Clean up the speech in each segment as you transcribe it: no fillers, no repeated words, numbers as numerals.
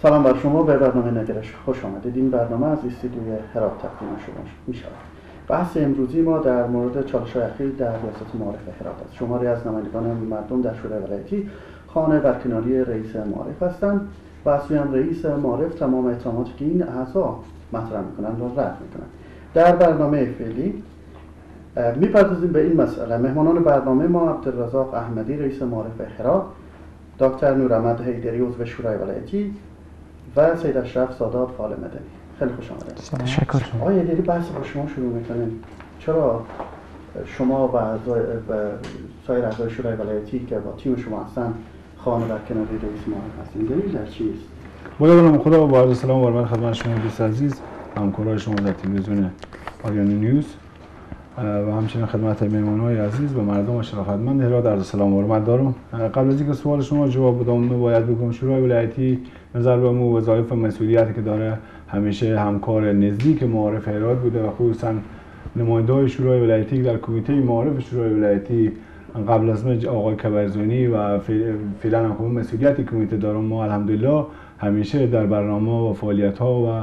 سلام بر شما. به برنامه نگرش خوش آمدید. این برنامه از استودیوی هرات تقدیم شما می شود. بحث امروزی ما در مورد چالش‌های اخیر در ریاست معارف هرات است. شماری از نمایندگان مردم در شورای ولایتی خانه برکناری رئیس معارف هستند و از سوی رئیس معارف تمام اتهاماتی که این اعضا مطرح می‌کنند را رد می‌کنند. در برنامه فعلی می‌پردازیم به این مسئله. مهمانان برنامه ما عبدالرزاق احمدی رئیس معارف هرات، دکتر نوراحمد حیدری عضو شورای ولایتی و سید اشرف سادات فعال مدنی. خیلی خوش آمدید. تشکر. آقای حیدری، بحث با شما شروع می‌کنیم. چرا شما و سایر اعضای شورای ولایتی که با تیم شما هستن خانه برکناری رئیس معارف هستین؟ دلیل در چیست؟ با خدا با عرض سلام و حرمت خدمت شما دوست عزیز، همکارای شما در تلویزیون آریانا نیوز و همچنین خدمت مهمان‌های عزیز و مردم شرافتمند هرات عرض سلام و حرمت دارم. قبل از اینکه سوال شما جواب بدم باید بگم شورای ولایتی نظر به وظایف و مسئولیتی که داره همیشه همکار نزدیک معارف هرات بوده و خصوصا نماینده‌های شورای ولایتی در کمیته معارف شورای ولایتی قبل از من آقای کبرزونی و فعلا هم مسئولیت کمیته دارم. ما الحمدلله همیشه در برنامه و فعالیت‌ها و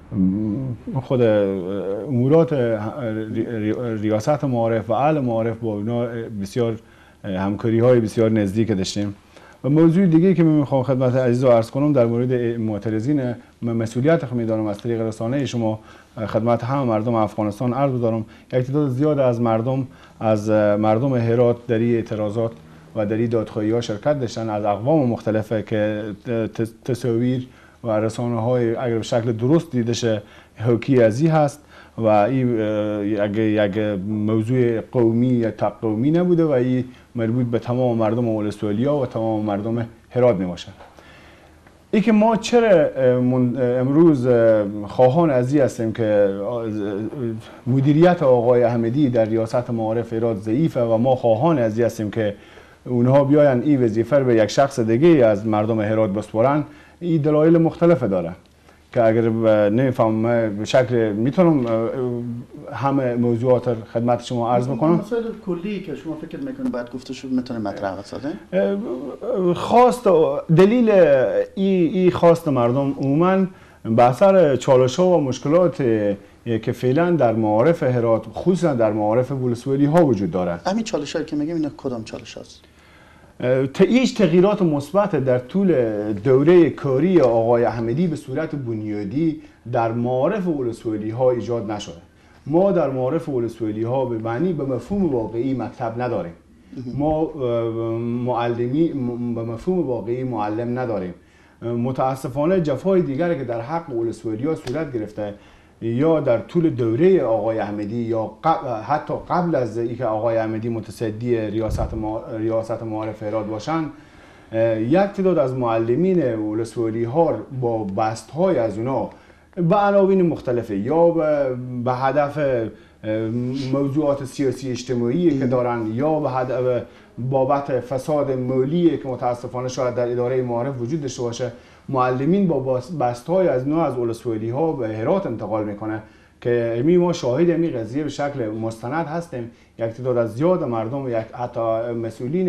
خود امورات ریاست معارف و اهل معارف با اینا بسیار همکاری‌های بسیار نزدیک داشتیم. و موضوع دیگه که من میخوام خدمت عزیز عرض کنم در مورد معترضین، مسئولیت خود میدارم از طریق رسانه شما خدمت همه مردم افغانستان عرض دارم. یک تعداد زیاد از مردم هرات در این اعتراضات و در این دادخواهی‌ها شرکت داشتن از اقوام مختلفه که تصاویر و رسانه‌های اگر به شکل درست دیده شه حاکی ازی هست و این یک موضوع قومی یا تقومی نبوده و این مربوط به تمام مردم ولسوالی‌ها و تمام مردم هرات میباشه. ای که ما چرا امروز خواهان ازی هستیم که مدیریت آقای احمدی در ریاست معارف هرات ضعیفه و ما خواهان ازی هستیم که اونها بیاین این وظیفه به یک شخص دیگه از مردم هرات بسپارن، این دلایل مختلف داره که اگر نمیفهم به شکل میتونم همه موضوعات خدمت شما عرض بکنم. مسائل کلی که شما فکر میکنید باید گفته شد میتونه مطرح بسازه. خواست دلیل این خواست مردم عموما به اثر چالش‌ها و مشکلات که فعلا در معارف هرات خصوصا در معارف ولسوالی ها وجود داره. همین چالش‌هایی که میگیم اینا کدام چالش هست؟ هیچ تغییرات مثبت در طول دوره کاری آقای احمدی به صورت بنیادی در معارف ولسوالی ها ایجاد نشده. ما در معارف ولسوالی ها به معنی به مفهوم واقعی مکتب نداریم. ما معلمی به مفهوم واقعی معلم نداریم. متاسفانه جفای دیگری که در حق ولسوالی ها صورت گرفته یا در طول دوره آقای احمدی یا حتی قبل از اینکه آقای احمدی متصدی ریاست معارف هرات باشند، یک تعداد از معلمین ولسوالی ها با بست های از اونا به عناوین مختلفه یا به هدف موضوعات سیاسی اجتماعی که دارن یا به هدف بابت فساد مالی که متاسفانه شاید در اداره معارف وجود داشته باشه، معلمین با بست‌های از نوع از ولسوالی ها به هرات انتقال میکنه که ما شاهد این قضیه به شکل مستند هستیم. یک تعداد از زیاد مردم یک حتی مسئولین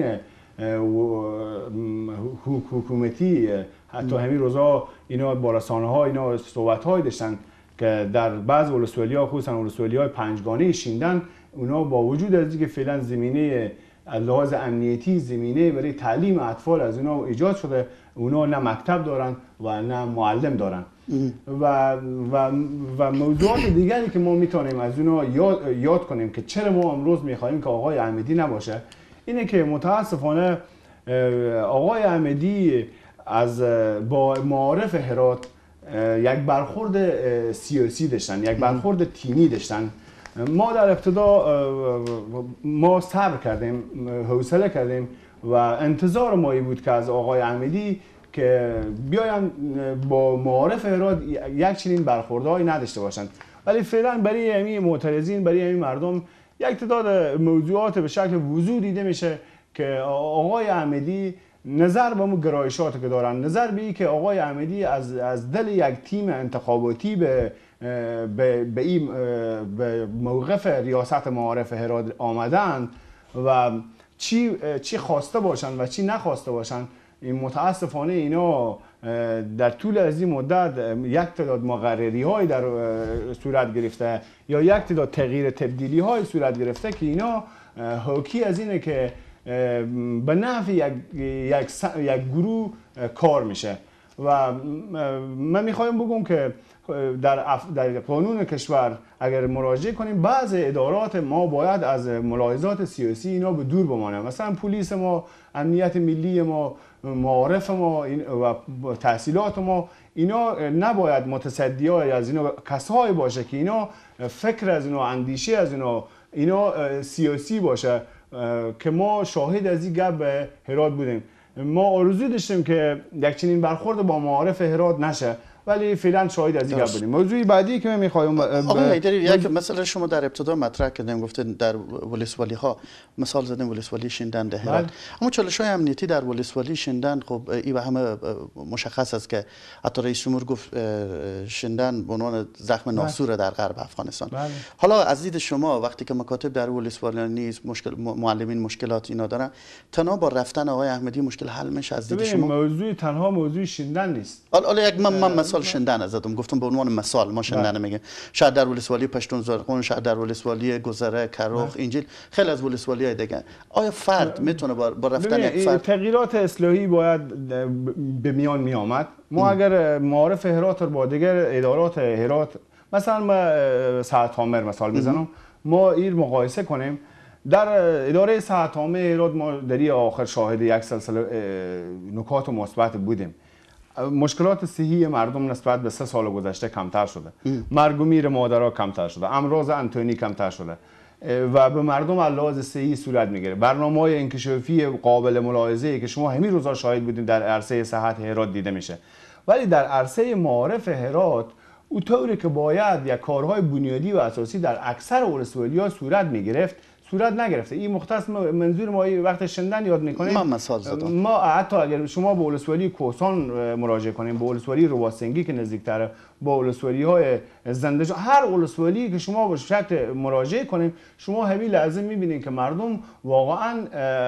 حکومتی حتی همین روزا اینا با رسانه ها اینا صحبت های داشتن که در بعض ولسوالی ها خصوصا ولسوالی های پنجگانه شیندن اونا با وجود از اینکه فعلا زمینه از لحاظ امنیتی زمینه برای تعلیم اطفال از اونا ایجاد شده، اونا نه مکتب دارن و نه معلم دارن و موضوعات دیگری که ما میتونیم از اونا یاد کنیم که چرا ما امروز میخوایم که آقای احمدی نباشه اینه که متاسفانه آقای احمدی با معارف هرات یک برخورد سیاسی داشتن، یک برخورد تیمی داشتن. ما در ابتدا ما صبر کردیم، حوصله کردیم و انتظار مایی بود که از آقای احمدی که بیاین با معارف هرات یک چنین برخوردهایی نداشته باشند، ولی فعلا برای همین معترضین، برای همین مردم یک تعداد موضوعات به شکل وضوح دیده میشه که آقای احمدی نظر به اون گرایشاتی که دارن، نظر به این که آقای احمدی از دل یک تیم انتخاباتی به موقف ریاست معارف هرات آمدن و چی خواسته باشن و چی نخواسته باشن، این متاسفانه اینا در طول از این مدت یک تعداد مقرری های در صورت گرفته یا یک تعداد تغییر تبدیلی های صورت گرفته که اینا حاکی از اینه که به نفع یک گروه کار میشه و من میخوایم بگم که در قانون کشور اگر مراجعه کنیم بعض ادارات ما باید از ملاحظات سیاسی اینا به دور بمانه، مثلا پلیس ما، امنیت ملی ما، معارف ما و تحصیلات ما، اینا نباید متصدیای از اینا کسایی باشه که اینا فکر از اینا، اندیشه از اینا سیاسی باشه که ما شاهد از این گپ به هرات بودیم. ما آرزو داشتیم که یک چنین برخورد با معارف هرات نشه ولی فعلا شاهد از این گپ بودیم. موضوع بعدی که من می‌خوایم آقای حیدری یک مسئله شما در ابتدا مطرح کردیم، گفتین در ولسوالی ها مثال زدیم ولسوالی شندن ده هرات، اما چالش‌های امنیتی در ولسوالی شندن خب این همه مشخص است که حتی رئیس جمهور گفت شندن به عنوان زخم ناسور در غرب افغانستان. حالا از دید شما وقتی که مکاتب در ولسوالی نیست، معلمین مشکلات اینا دارن، تنها با رفتن آقای احمدی مشکل حل میشه از دید شما؟ موضوع تنها موضوع شندن نیست. حالا یک من مثال شندن ازتون گفتم به عنوان مثال، ما شندن میگیم. شاید در ولسوالی پشتون زرقون، شاید در ولسوالی گذره، کروخ، انجیل، خیلی از ولسوالی های دیگه. آیا فرد میتونه با رفتن یک فرد تغییرات اصلاحی باید به میان می آمد؟ ما اگر معارف هرات رو با دیگر ادارات هرات، مثلا ما سعد عامر مثال میزنم، ما این مقایسه کنیم، در اداره سعد عامر هرات ما در آخر شاهد یک سلسله نکات مثبت بودیم. مشکلات صحی مردم نسبت به 3 سال گذشته کمتر شده، مرگ و میر مادرها کمتر شده، امراض انتونی کمتر شده و به مردم لحاظ صحی صورت میگیره. برنامه‌های انکشافی قابل ملاحظه‌ای که شما همین روزا شاهد بودید در عرصه صحت هرات دیده میشه، ولی در عرصه معارف هرات اونطوری که باید یک کارهای بنیادی و اساسی در اکثر ولسوالی‌ها صورت میگرفت صورت نگرفته. این مختص منظور ما وقت شندن یاد میکنیم. من مثال زدم. ما حتی اگر شما به ولسوالی کوهستان مراجعه کنیم، به ولسوالی رواستنگی که نزدیکتره، با ولسوالی های زنده، هر ولسوالی که شما به شکل مراجعه کنیم، شما همین لحظه میبینید که مردم واقعا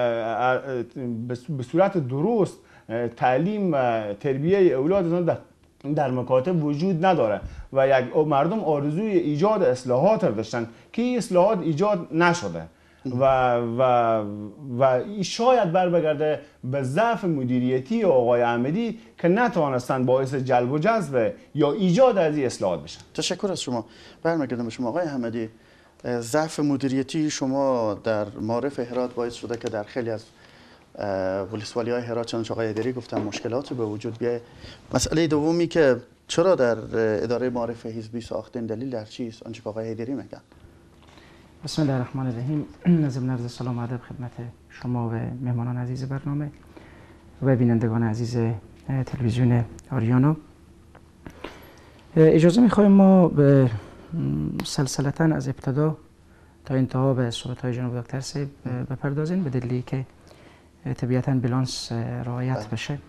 به صورت درست تعلیم و تربیه اولادشان در مکاتب وجود نداره و یک مردم آرزوی ایجاد اصلاحات رو داشتن که این اصلاحات ایجاد نشده و این شاید برگرده به ضعف مدیریتی آقای احمدی که نتوانستند باعث جلب و جذب یا ایجاد از این اصلاحات بشن. تشکر از شما. برمیگردم به شما آقای احمدی. ضعف مدیریتی شما در معارف هرات باعث شده که در خیلی از ولسوالی های هرات چنانچه آقای حیدری گفتن مشکلاتی به وجود بیاید. مسئله دومی که چرا در اداره معارف حزبی ساختین، دلیل در چیست؟ آنچه که آقای حیدری میگن. بسم الله الرحمن الرحیم. ضمن عرض سلام و ادب خدمت شما و مهمانان عزیز برنامه و بینندگان عزیز تلویزیون آریانو. اجازه میخوایم ما به سلسلتاً از ابتدا تا انتها به صحبت‌های جناب دکتر صاحب بپردازیم، به دلیلی که طبیعتاً بالانس رعایت بشه.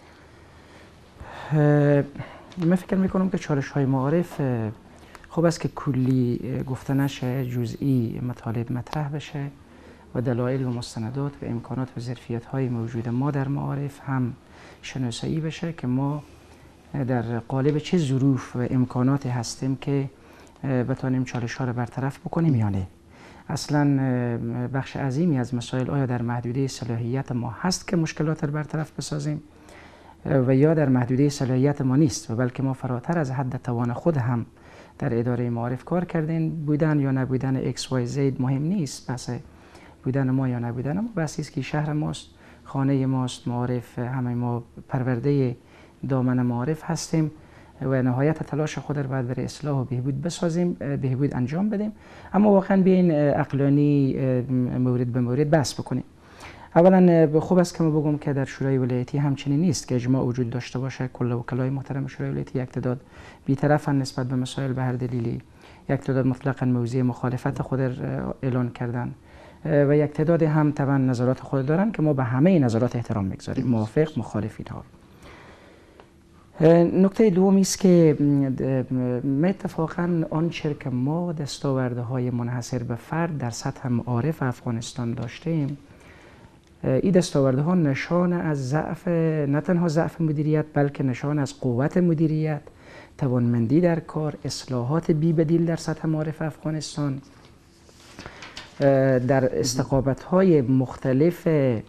من فکر میکنم که چالش‌های معارف خوب است که کلی گفته نشه، جزئی مطالب مطرح بشه و دلایل و مستندات و امکانات و ظرفیت‌های موجود ما در معارف هم شناسایی بشه که ما در قالب چه ظروف و امکاناتی هستیم که بتانیم چالش‌ها را برطرف بکنیم یا نه. اصلا بخش عظیمی از مسائل آیا در محدوده صلاحیت ما هست که مشکلات را برطرف بسازیم و یا در محدوده صلاحیت ما نیست و بلکه ما فراتر از حد توان خود هم در اداره معارف کار کردین. بودن یا نبودن XYZ مهم نیست، بس بودن ما یا نبودن ما بس است که شهر ماست، خانه ماست، معارف همه ما پرورده دامن معارف هستیم و نهایت تلاش خود را باید برای اصلاح و بهبود بسازیم، بهبود انجام بدیم. اما واقعا بیاین عقلانی مورد به مورد بحث بکنیم. اولا خوب است که ما بگم که در شورای ولایتی همچنین نیست که اجماع وجود داشته باشه. کل وکلای محترم شورای ولایتی یک تعداد بی‌طرفن نسبت به مسائل به هر دلیلی، یک تعداد مطلقاً موضع مخالفت خود اعلان کردن و یک تعداد هم طبعا نظرات خود دارن که ما به همه نظرات احترام میگذاریم، موافق مخالف اینها. نکته دومی است که اتفاقاً آنچه که ما دستاوردهای منحصر به فرد در سطح معارف افغانستان داشتیم این دستاوردها نشان از ضعف، نه تنها ضعف مدیریت بلکه نشان از قوت مدیریت، توانمندی در کار، اصلاحات بی‌بدیل در سطح معارف افغانستان، در استقامت‌های مختلف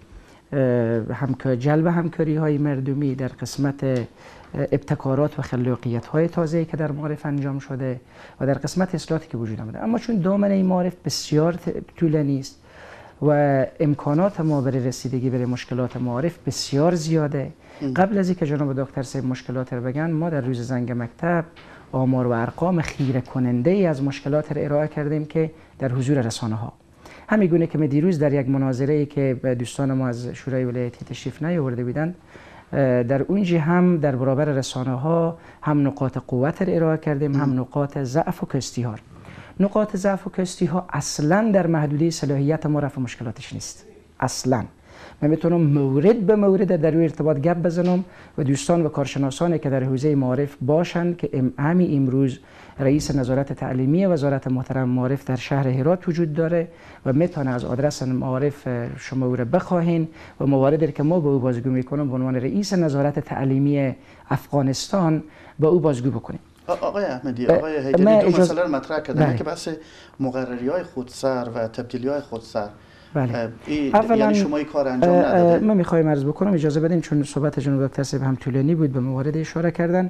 جلب همکاری‌های مردمی، در قسمت ابتکارات و خلاقیت‌های تازه‌ای که در معارف انجام شده و در قسمت اصلاحاتی که وجود آمده. اما چون دامنه معارف بسیار طولانی است و امکانات ما برای رسیدگی برای مشکلات معارف بسیار زیاده، قبل از اینکه جناب دکتر صاحب مشکلات رو بگن، ما در روز زنگ مکتب آمار و ارقام خیره کننده ای از مشکلات رو ارائه کردیم که در حضور رسانه ها، همین گونه که دیروز در یک مناظره ای که دوستان ما از شورای ولایتی تشریف نیاورده بودند، در اونجا هم در برابر رسانه ها هم نقاط قوت رو ارائه کردیم، هم نقاط ضعف و کستی ها. نقاط ضعف و کستی ها اصلا در محدوده صلاحیت ما رفع مشکلاتش نیست. اصلا من میتونم مورد به مورد در روی ارتباط گپ بزنم و دوستان و کارشناسانی که در حوزه معارف باشند که همین امروز رئیس نظارت تعلیمی وزارت محترم معارف در شهر هرات وجود داره و میتونه از آدرس معارف شما او را بخواهین و مواردی که ما به او بازگو میکنم به عنوان رئیس نظارت تعلیمی افغانستان به او بازگو بکنیم. آقای احمدی، آقای هیدری دو مسئله رو مطرح کردن که بحث مقرری‌های خودسر و تبدیلی‌های خودسر. بله. یعنی شما این کار انجام ندادید؟ من میخوایم عرض بکنم، اجازه بدین چون صحبت جناب دکتر صاحب هم طولانی بود به موارد اشاره کردن.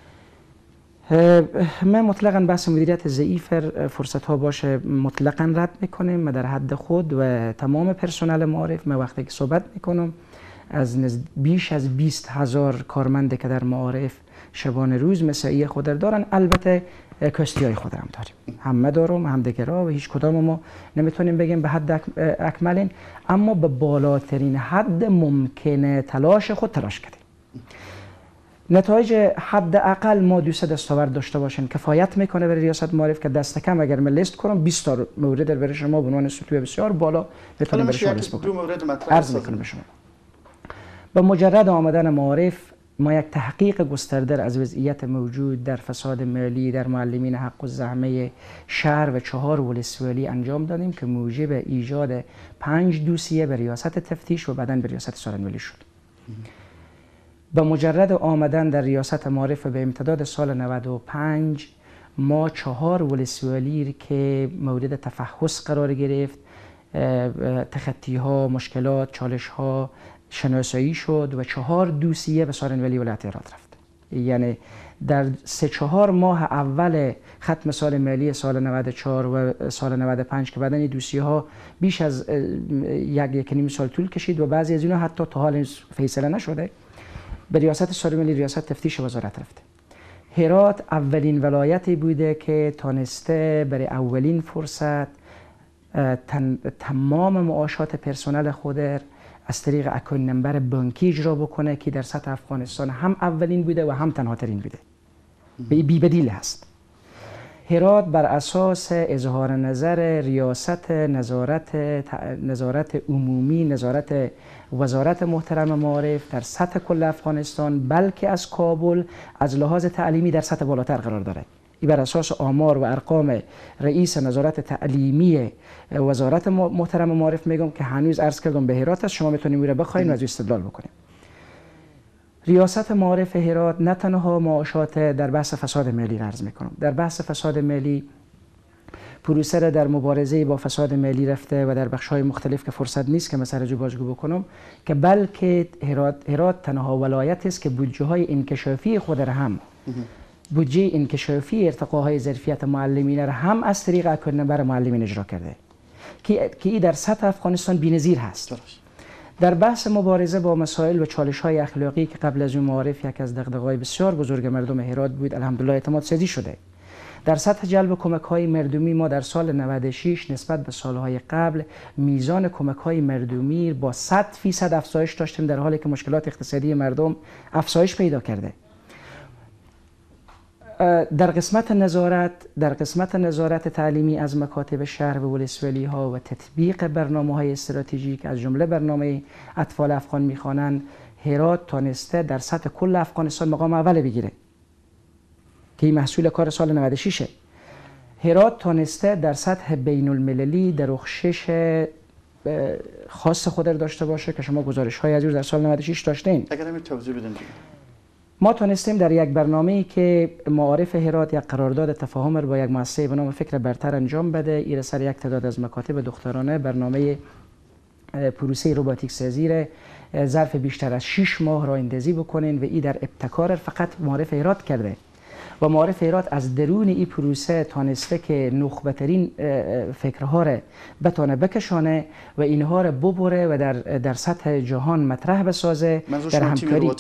من مطلقاً بحث مدیریت ضعیف فرصت ها باشه مطلقاً رد میکنیم. من در حد خود و تمام پرسنل معارف من وقتی که صحبت میکنم از بیش از 20,000 کارمند که در معارف شبانه روز مساعی خود دارن، البته کستی های خود هم داریم، همه دارم هم دیگرها و هیچ کدام ما نمیتونیم بگیم به حد اکملین، اما به بالاترین حد ممکنه تلاش خود تلاش کردیم. نتایج حداقل ما 200 دستاورد داشته باشیم کفایت میکنه برای ریاست معارف که دست کم اگر من لیست کنم 20 تا مورد برای شما به عنوان سطوح بسیار بالا بتونیم برای شما لیست بکنم. عرض میکنم به شما. با مجرد آمدن معارف ما یک تحقیق گسترده از وضعیت موجود در فساد مالی در معلمین حق الزحمه شهر و 4 ولسوالی انجام دادیم که موجب ایجاد 5 دوسیه به ریاست تفتیش و بعداً به ریاست سالن‌ولی شد. با مجرد آمدن در ریاست معارف به امتداد سال 95 ما 4 ولسوالی که مورد تفحص قرار گرفت، تخطی ها، مشکلات، چالش ها شناسایی شد و 4 دوسیه به سالن‌ولی ولایت هرات رفت. یعنی در 3-4 ماه اول ختم سال مالی سال 94 و سال 95 که بعدن این دوسیه ها بیش از 1.5 سال طول کشید و بعضی از اینا حتی تا حال فیصله نشده، به ریاست سالن‌ولی ریاست تفتیش وزارت رفته. هرات اولین ولایتی بوده که تانسته برای اولین فرصت تمام معاشات پرسنل خود از طریق اکاونت نمبر بانکی اجرا بکنه که در سطح افغانستان هم اولین بوده و هم تنها ترین بوده. بی بدیل هست. هرات بر اساس اظهار نظر ریاست نظارت عمومی، نظارت وزارت محترم معارف در سطح کل افغانستان بلکه از کابل از لحاظ تعلیمی در سطح بالاتر قرار داره. این بر اساس آمار و ارقام رئیس نظارت تعلیمی وزارت محترم معارف میگم که هنوز عرض کردم به هرات است، شما میتونید میره بخواید و از استدلال بکنید. ریاست معارف هرات نه تنها معاشات در بحث فساد مالی را عرض میکنم، در بحث فساد مالی پروسه را در مبارزه با فساد مالی رفته و در بخش‌های مختلف که فرصت نیست که مثلا جو بازگو بکنم، که بلکه هرات تنها ولایت است که بودجه‌های انکشافی خود را هم بودجه انکشافی ارتقاهای ظرفیت معلمین را هم از طریق اکاونت نمبر معلمین اجرا کرده که این در سطح افغانستان بی‌نظیر هست. در بحث مبارزه با مسائل و چالش‌های اخلاقی که قبل از اون معارف یک از دغدغه‌های بسیار بزرگ مردم هرات بود، الحمدلله اعتماد سازی شده. در سطح جلب کمک‌های مردمی ما در سال 96 نسبت به سال‌های قبل میزان کمک‌های مردمی با 100% افزایش داشتیم، در حالی که مشکلات اقتصادی مردم افزایش پیدا کرده. در قسمت نظارت تعلیمی از مکاتب شهر و ولسوالی ها و تطبیق برنامه‌های استراتژیک از جمله برنامه اطفال افغان میخوانند، هرات تانسته در سطح کل افغانستان مقام اول بگیره که این محصول کار سال 96. هرات تانسته در سطح بین المللی در رخشش خاص خود را داشته باشه که شما گزارش های از در سال 96 داشتین. اگر همین توضیح بدین. ما تونستیم در یک برنامه‌ای که معارف هرات یک قرارداد تفاهم را با یک مؤسسه به نام فکر برتر انجام بده، این سر یک تعداد از مکاتب دخترانه برنامه پروسه رباتیک سازی را ظرف بیشتر از 6 ماه راه اندازی بکنین و این در ابتکار فقط معارف هرات کرده و معارف هرات از درون این پروسه تانسته که نخبه ترین فکرها را بتونه بکشانه و اینها را ببره و در سطح جهان مطرح بسازه. در همکاری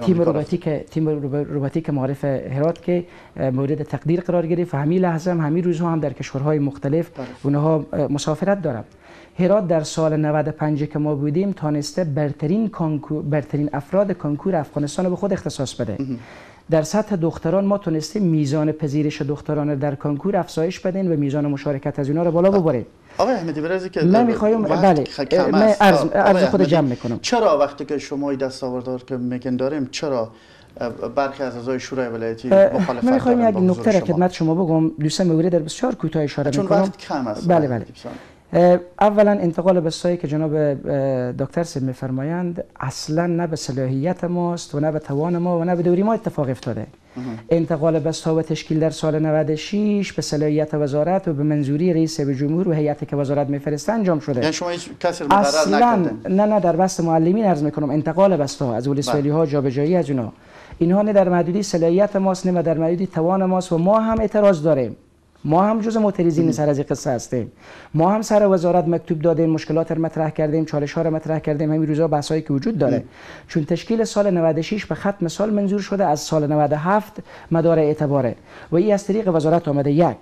تیم رباتیک معارف هرات که مورد تقدیر قرار گرفت و همین لحظه همین روزها هم در کشورهای مختلف اونها مسافرت دارند. هرات در سال 95 که ما بودیم تانسته برترین افراد کنکور افغانستان رو به خود اختصاص بده. در سطح دختران ما تونستیم میزان پذیرش دختران در کنکور افزایش بدین و میزان مشارکت از اینا رو بالا ببریم. آقای احمدی برای که من میخوایم بله من عرض خود جمع میکنم. چرا وقتی که شما دستاوردار که میگن داریم چرا برخی از اعضای شورای ولایتی مخالفت من میخوایم یک نکته را خدمت شما بگم، دو سه مورد در بسیار کوتاه اشاره میکنم چون وقت کم است. بله. اولا انتقال بستایی که جناب دکتر صاحب میفرمایند اصلا نه به صلاحیت ماست و نه به توان ما و نه به دوری ما اتفاق افتاده. انتقال بستا و تشکیل در سال 96 به صلاحیت وزارت و به منظوری رئیس جمهور و هیئتی که وزارت میفرسته انجام شده. یعنی شما هیچ کسی رو مقرر نکردین؟ نه در بست معلمین عرض میکنم انتقال بستا از ولسوالی ها جابجایی از اینها نه در محدودی صلاحیت ماست نه در محدودی توان ماست و ما هم اعتراض داریم. ما هم جز معترضین سر از این قصه هستیم. ما هم سر وزارت مکتوب دادیم، مشکلات رو مطرح کردیم، چالش ها رو مطرح کردیم. همین روزا بحثایی که وجود داره چون تشکیل سال 96 به ختم سال منظور شده، از سال 97 مدار اعتباره و این از طریق وزارت آمده. یک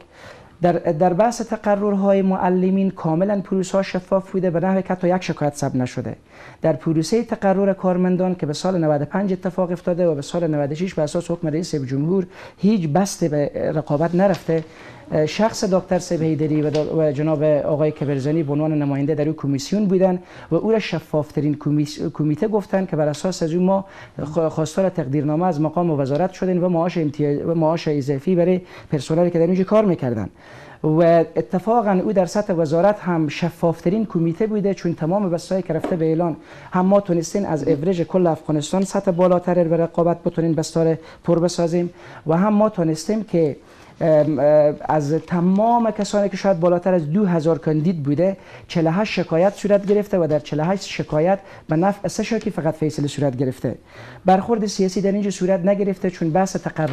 در بحث تقررهای معلمین کاملا پروسه شفاف بوده به نحوی که حتی یک شکایت ثبت نشده. در پروسه تقرر کارمندان که به سال 95 اتفاق افتاده و به سال 96 به اساس حکم رئیس جمهور هیچ بسته به رقابت نرفته، شخص دکتر صاحب حیدری و جناب آقای کبرزنی به عنوان نماینده در این کمیسیون بودن و او را شفافترین کمیته گفتن که بر اساس از او ما خواستار تقدیرنامه از مقام وزارت شدیم و معاش اضافی برای پرسنلی که در اینجا کار میکردن. و اتفاقا او در سطح وزارت هم شفافترین کمیته بوده چون تمام بستایی که رفته به اعلان هم ما تونستین از اوریج کل افغانستان سطح بالاتر به رقابت بتونین بستار پر بسازیم و هم ما تونستیم که از تمام کسانی که شاید بالاتر از 2000 کاندید بوده 48 شکایت صورت گرفته و در 48 شکایت به نفع 3 شاکی فقط فیصله صورت گرفته. برخورد سیاسی در اینجا صورت نگرفته چون بحث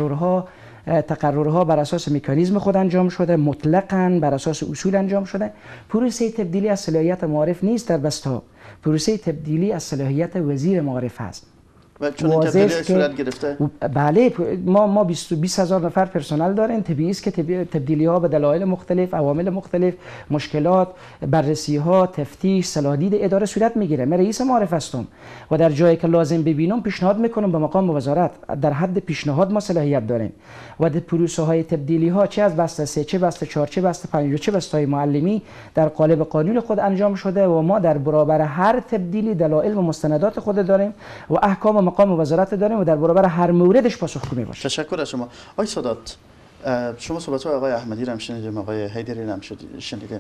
تقررها بر اساس مکانیزم خود انجام شده، مطلقاً بر اساس اصول انجام شده. پروسه تبدیلی از صلاحیت معارف نیست در بستا، پروسه تبدیلی از صلاحیت وزیر معارف است. و چون تبدیلی صورت گرفته؟ بله، ما 20,000 نفر پرسنل داریم. طبیعی است که تبدیلی ها به دلایل مختلف، عوامل مختلف، مشکلات، بررسی ها، تفتیش، صلاحدید اداره صورت میگیره. من رئیس معارف هستم و در جایی که لازم ببینم پیشنهاد میکنم به مقام وزارت. در حد پیشنهاد ما صلاحیت داریم و در پروسه های تبدیلی ها چه از بسته 3 چه بسته 4 چه بسته 5 و چه بسته معلمی در قالب قانون خود انجام شده و ما در برابر هر تبدیلی دلایل و مستندات خود داریم و احکام مقام وزارت داریم و در برابر هر موردش پاسخگو میباشیم. تشکر از شما. آقای سادات، شما صحبت آقای احمدی رو هم شنیدیم، آقای حیدری رو هم شنیدیم.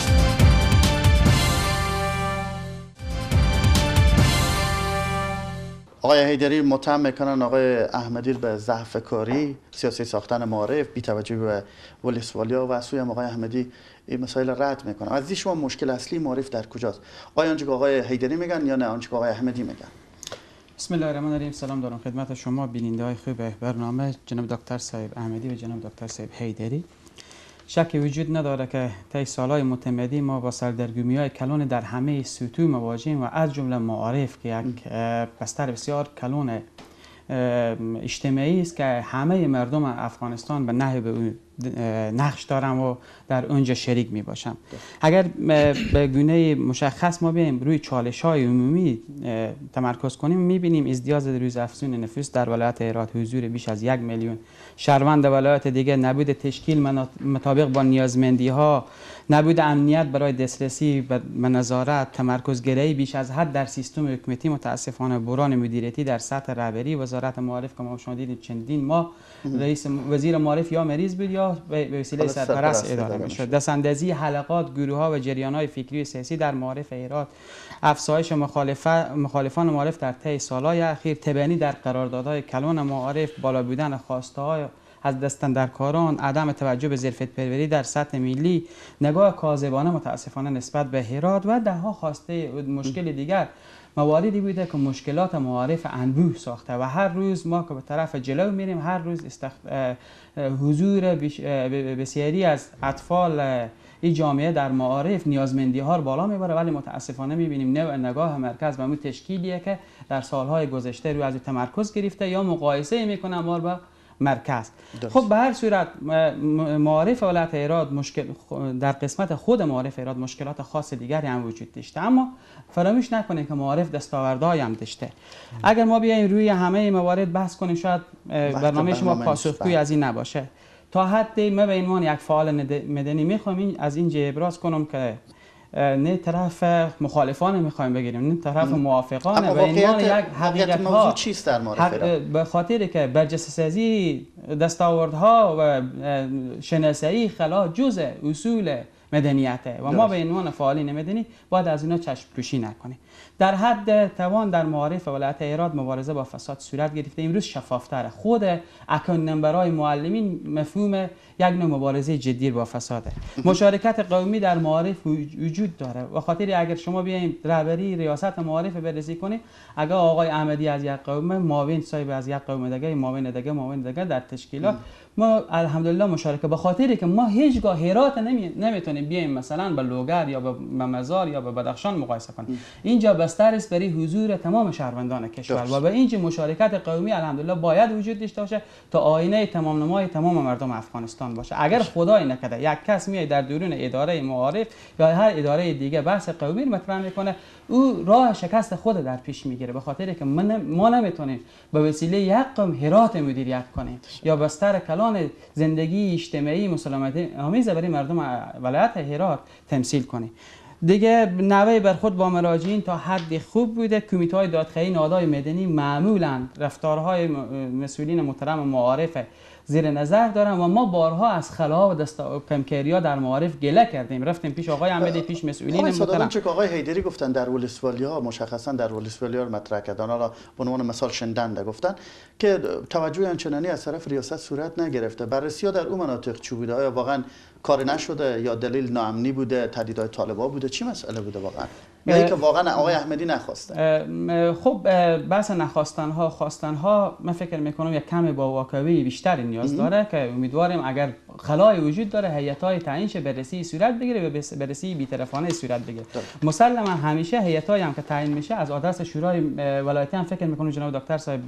آقای حیدری متهم میکنن آقای احمدی به ضعف کاری، سیاسی ساختن معارف، بی‌توجهی به ولسوالیا و سوی آقای احمدی این مسائل رد میکنن. از شما مشکل اصلی معارف در کجاست؟ آیا آنچه که آقای حیدری میگن یا نه آنچه که آقای احمدی میگن؟ بسم الله الرحمن الرحیم. سلام دارم خدمت شما بیننده های خوب برنامه جناب دکتر صاحب احمدی و جناب دکتر صاحب حیدری. شکی وجود نداره که طی سالهای متمدی ما با سردرگمی های کلان در همه سطوح مواجهیم و از جمله معارف که یک بستر بسیار کلان اجتماعی است که همه مردم افغانستان به نحو نقش دارن و در اونجا شریک می باشن. اگر به گونه مشخص ما بیایم روی چالش های عمومی تمرکز کنیم میبینیم ازدیاد روز افزون نفوس در ولایت هرات، حضور بیش از 1 میلیون شهروند ولایت دیگه، نبود تشکیل مطابق با نیازمندی ها، نبود امنیت برای دسترسی به نظارت، تمرکزگرایی بیش از حد در سیستم حکومتی، متاسفانه بحران مدیریتی در سطح رهبری وزارت معارف که ما شما دیدید چندین ما رئیس وزیر معارف یا مریض بود یا ها به وسیله سرپرست اداره میشد. دستاندازی حلقات، گروه ها و جریان های فکری و سیاسی در معارف هرات، افزایش مخالفان معارف در طی سالهای اخیر، تبیینی در قراردادهای کلان معارف، بالا بودن خواسته های از دستاندرکاران، عدم توجه به ظرفیت پروری در سطح ملی، نگاه کاذبانه متاسفانه نسبت به هرات و دهها خواسته مشکل دیگر مواردی بوده که مشکلات معارف انبوه ساخته و هر روز ما که به طرف جلو میریم هر روز حضور بسیاری از اطفال این جامعه در معارف نیازمندی ها رو بالا میبره، ولی متاسفانه میبینیم نوع نگاه مرکز به اون تشکیلیه که در سالهای گذشته روی از تمرکز گرفته یا مقایسه میکنه ما با مرکز. خب به هر صورت معارف ولایت هرات در قسمت خود معارف هرات مشکلات خاص دیگری هم وجود داشته، اما فراموش نکنیم که معارف دستاوردهای هم داشته. اگر ما بیایم روی همه موارد بحث کنیم شاید برنامه شما پاسخگوی از این نباشه. تا حدی ما به عنوان یک فعال مدنی میخوام از اینجا ابراز کنم که نه طرف مخالفان میخوایم بگیریم نه طرف موافقان و عنوان یک حقیقت ها چیست در معرفت به خاطر که برجسته سازی دستاوردها و شناسایی خلا جزء اصول مدنیته و ما به عنوان فعالین مدنی باید از اینا چشم پوشی نکنیم. در حد توان در معارف ولایت هرات مبارزه با فساد صورت گرفته. امروز شفافتره. خود اکانت نمبرهای معلمین مفهوم یک نوع مبارزه جدی با فساده. مشارکت قومی در معارف وجود داره و خاطر اگر شما بیایم رهبری ریاست معارف بررسی کنید، اگر آقای احمدی از یک قوم، معاون صاحب از یک قوم دیگه، معاون دیگه در تشکیلات ما الحمدلله مشارکت، به خاطری که ما هیچگاه هرات نمیتونیم بیایم مثلا به لوگر یا به مزار یا به بدخشان مقایسه کنیم. اینجا بستر است برای حضور تمام شهروندان کشور و به اینجا مشارکت قومی الحمدلله باید وجود داشته باشه تا آینه تمام نمای تمام مردم افغانستان باشه. اگر خدای نکرده یک کس میاد در درون اداره معارف یا هر اداره دیگه بحث قومی مطرح میکنه، او راه شکست خود در پیش میگیره، به خاطر که ما نمیتونیم به وسیله یک قوم هرات مدیریت کنیم یا بستر کلان زندگی اجتماعی مسالمت آمیز برای مردم ولایت هرات تمثیل کنیم. دیگه نوع برخورد با مراجعین تا حدی خوب بوده. کمیته های دادخواهی نهادهای مدنی معمولا رفتارهای مسئولین محترم معارف زیر نظر دارن و ما بارها از خلا و کمکاری‌ها در معارف گله کردیم، رفتیم پیش آقای احمدی، پیش مسئولین محترم. چه آقای حیدری گفتن در ولسوالی‌ها، مشخصا در ولسوالی‌ها رو مطرح کردن، حالا به عنوان مثال شندنده گفتن که توجه آنچنانی از طرف ریاست صورت نگرفته. بررسی‌ها در اون مناطق چی بوده؟ آیا واقعا کار نشده یا دلیل ناامنی بوده، تهدیدهای طالبا بوده، چی مسئله بوده واقعا؟ یا اینکه واقعا آقای احمدی نخواسته؟ خب بحث نخواستنها خواستنها من فکر میکنم یک کمی با واقعی بیشتری نیاز داره که امیدواریم اگر خلای وجود داره هیئت‌های تعیینش بررسی صورت بگیره و بررسی بی‌طرفانه صورت بگیره. مسلما همیشه هیئت‌هایی هم که تعیین میشه از آدرس شورای ولایتی هم فکر میکنم جناب دکتر صاحب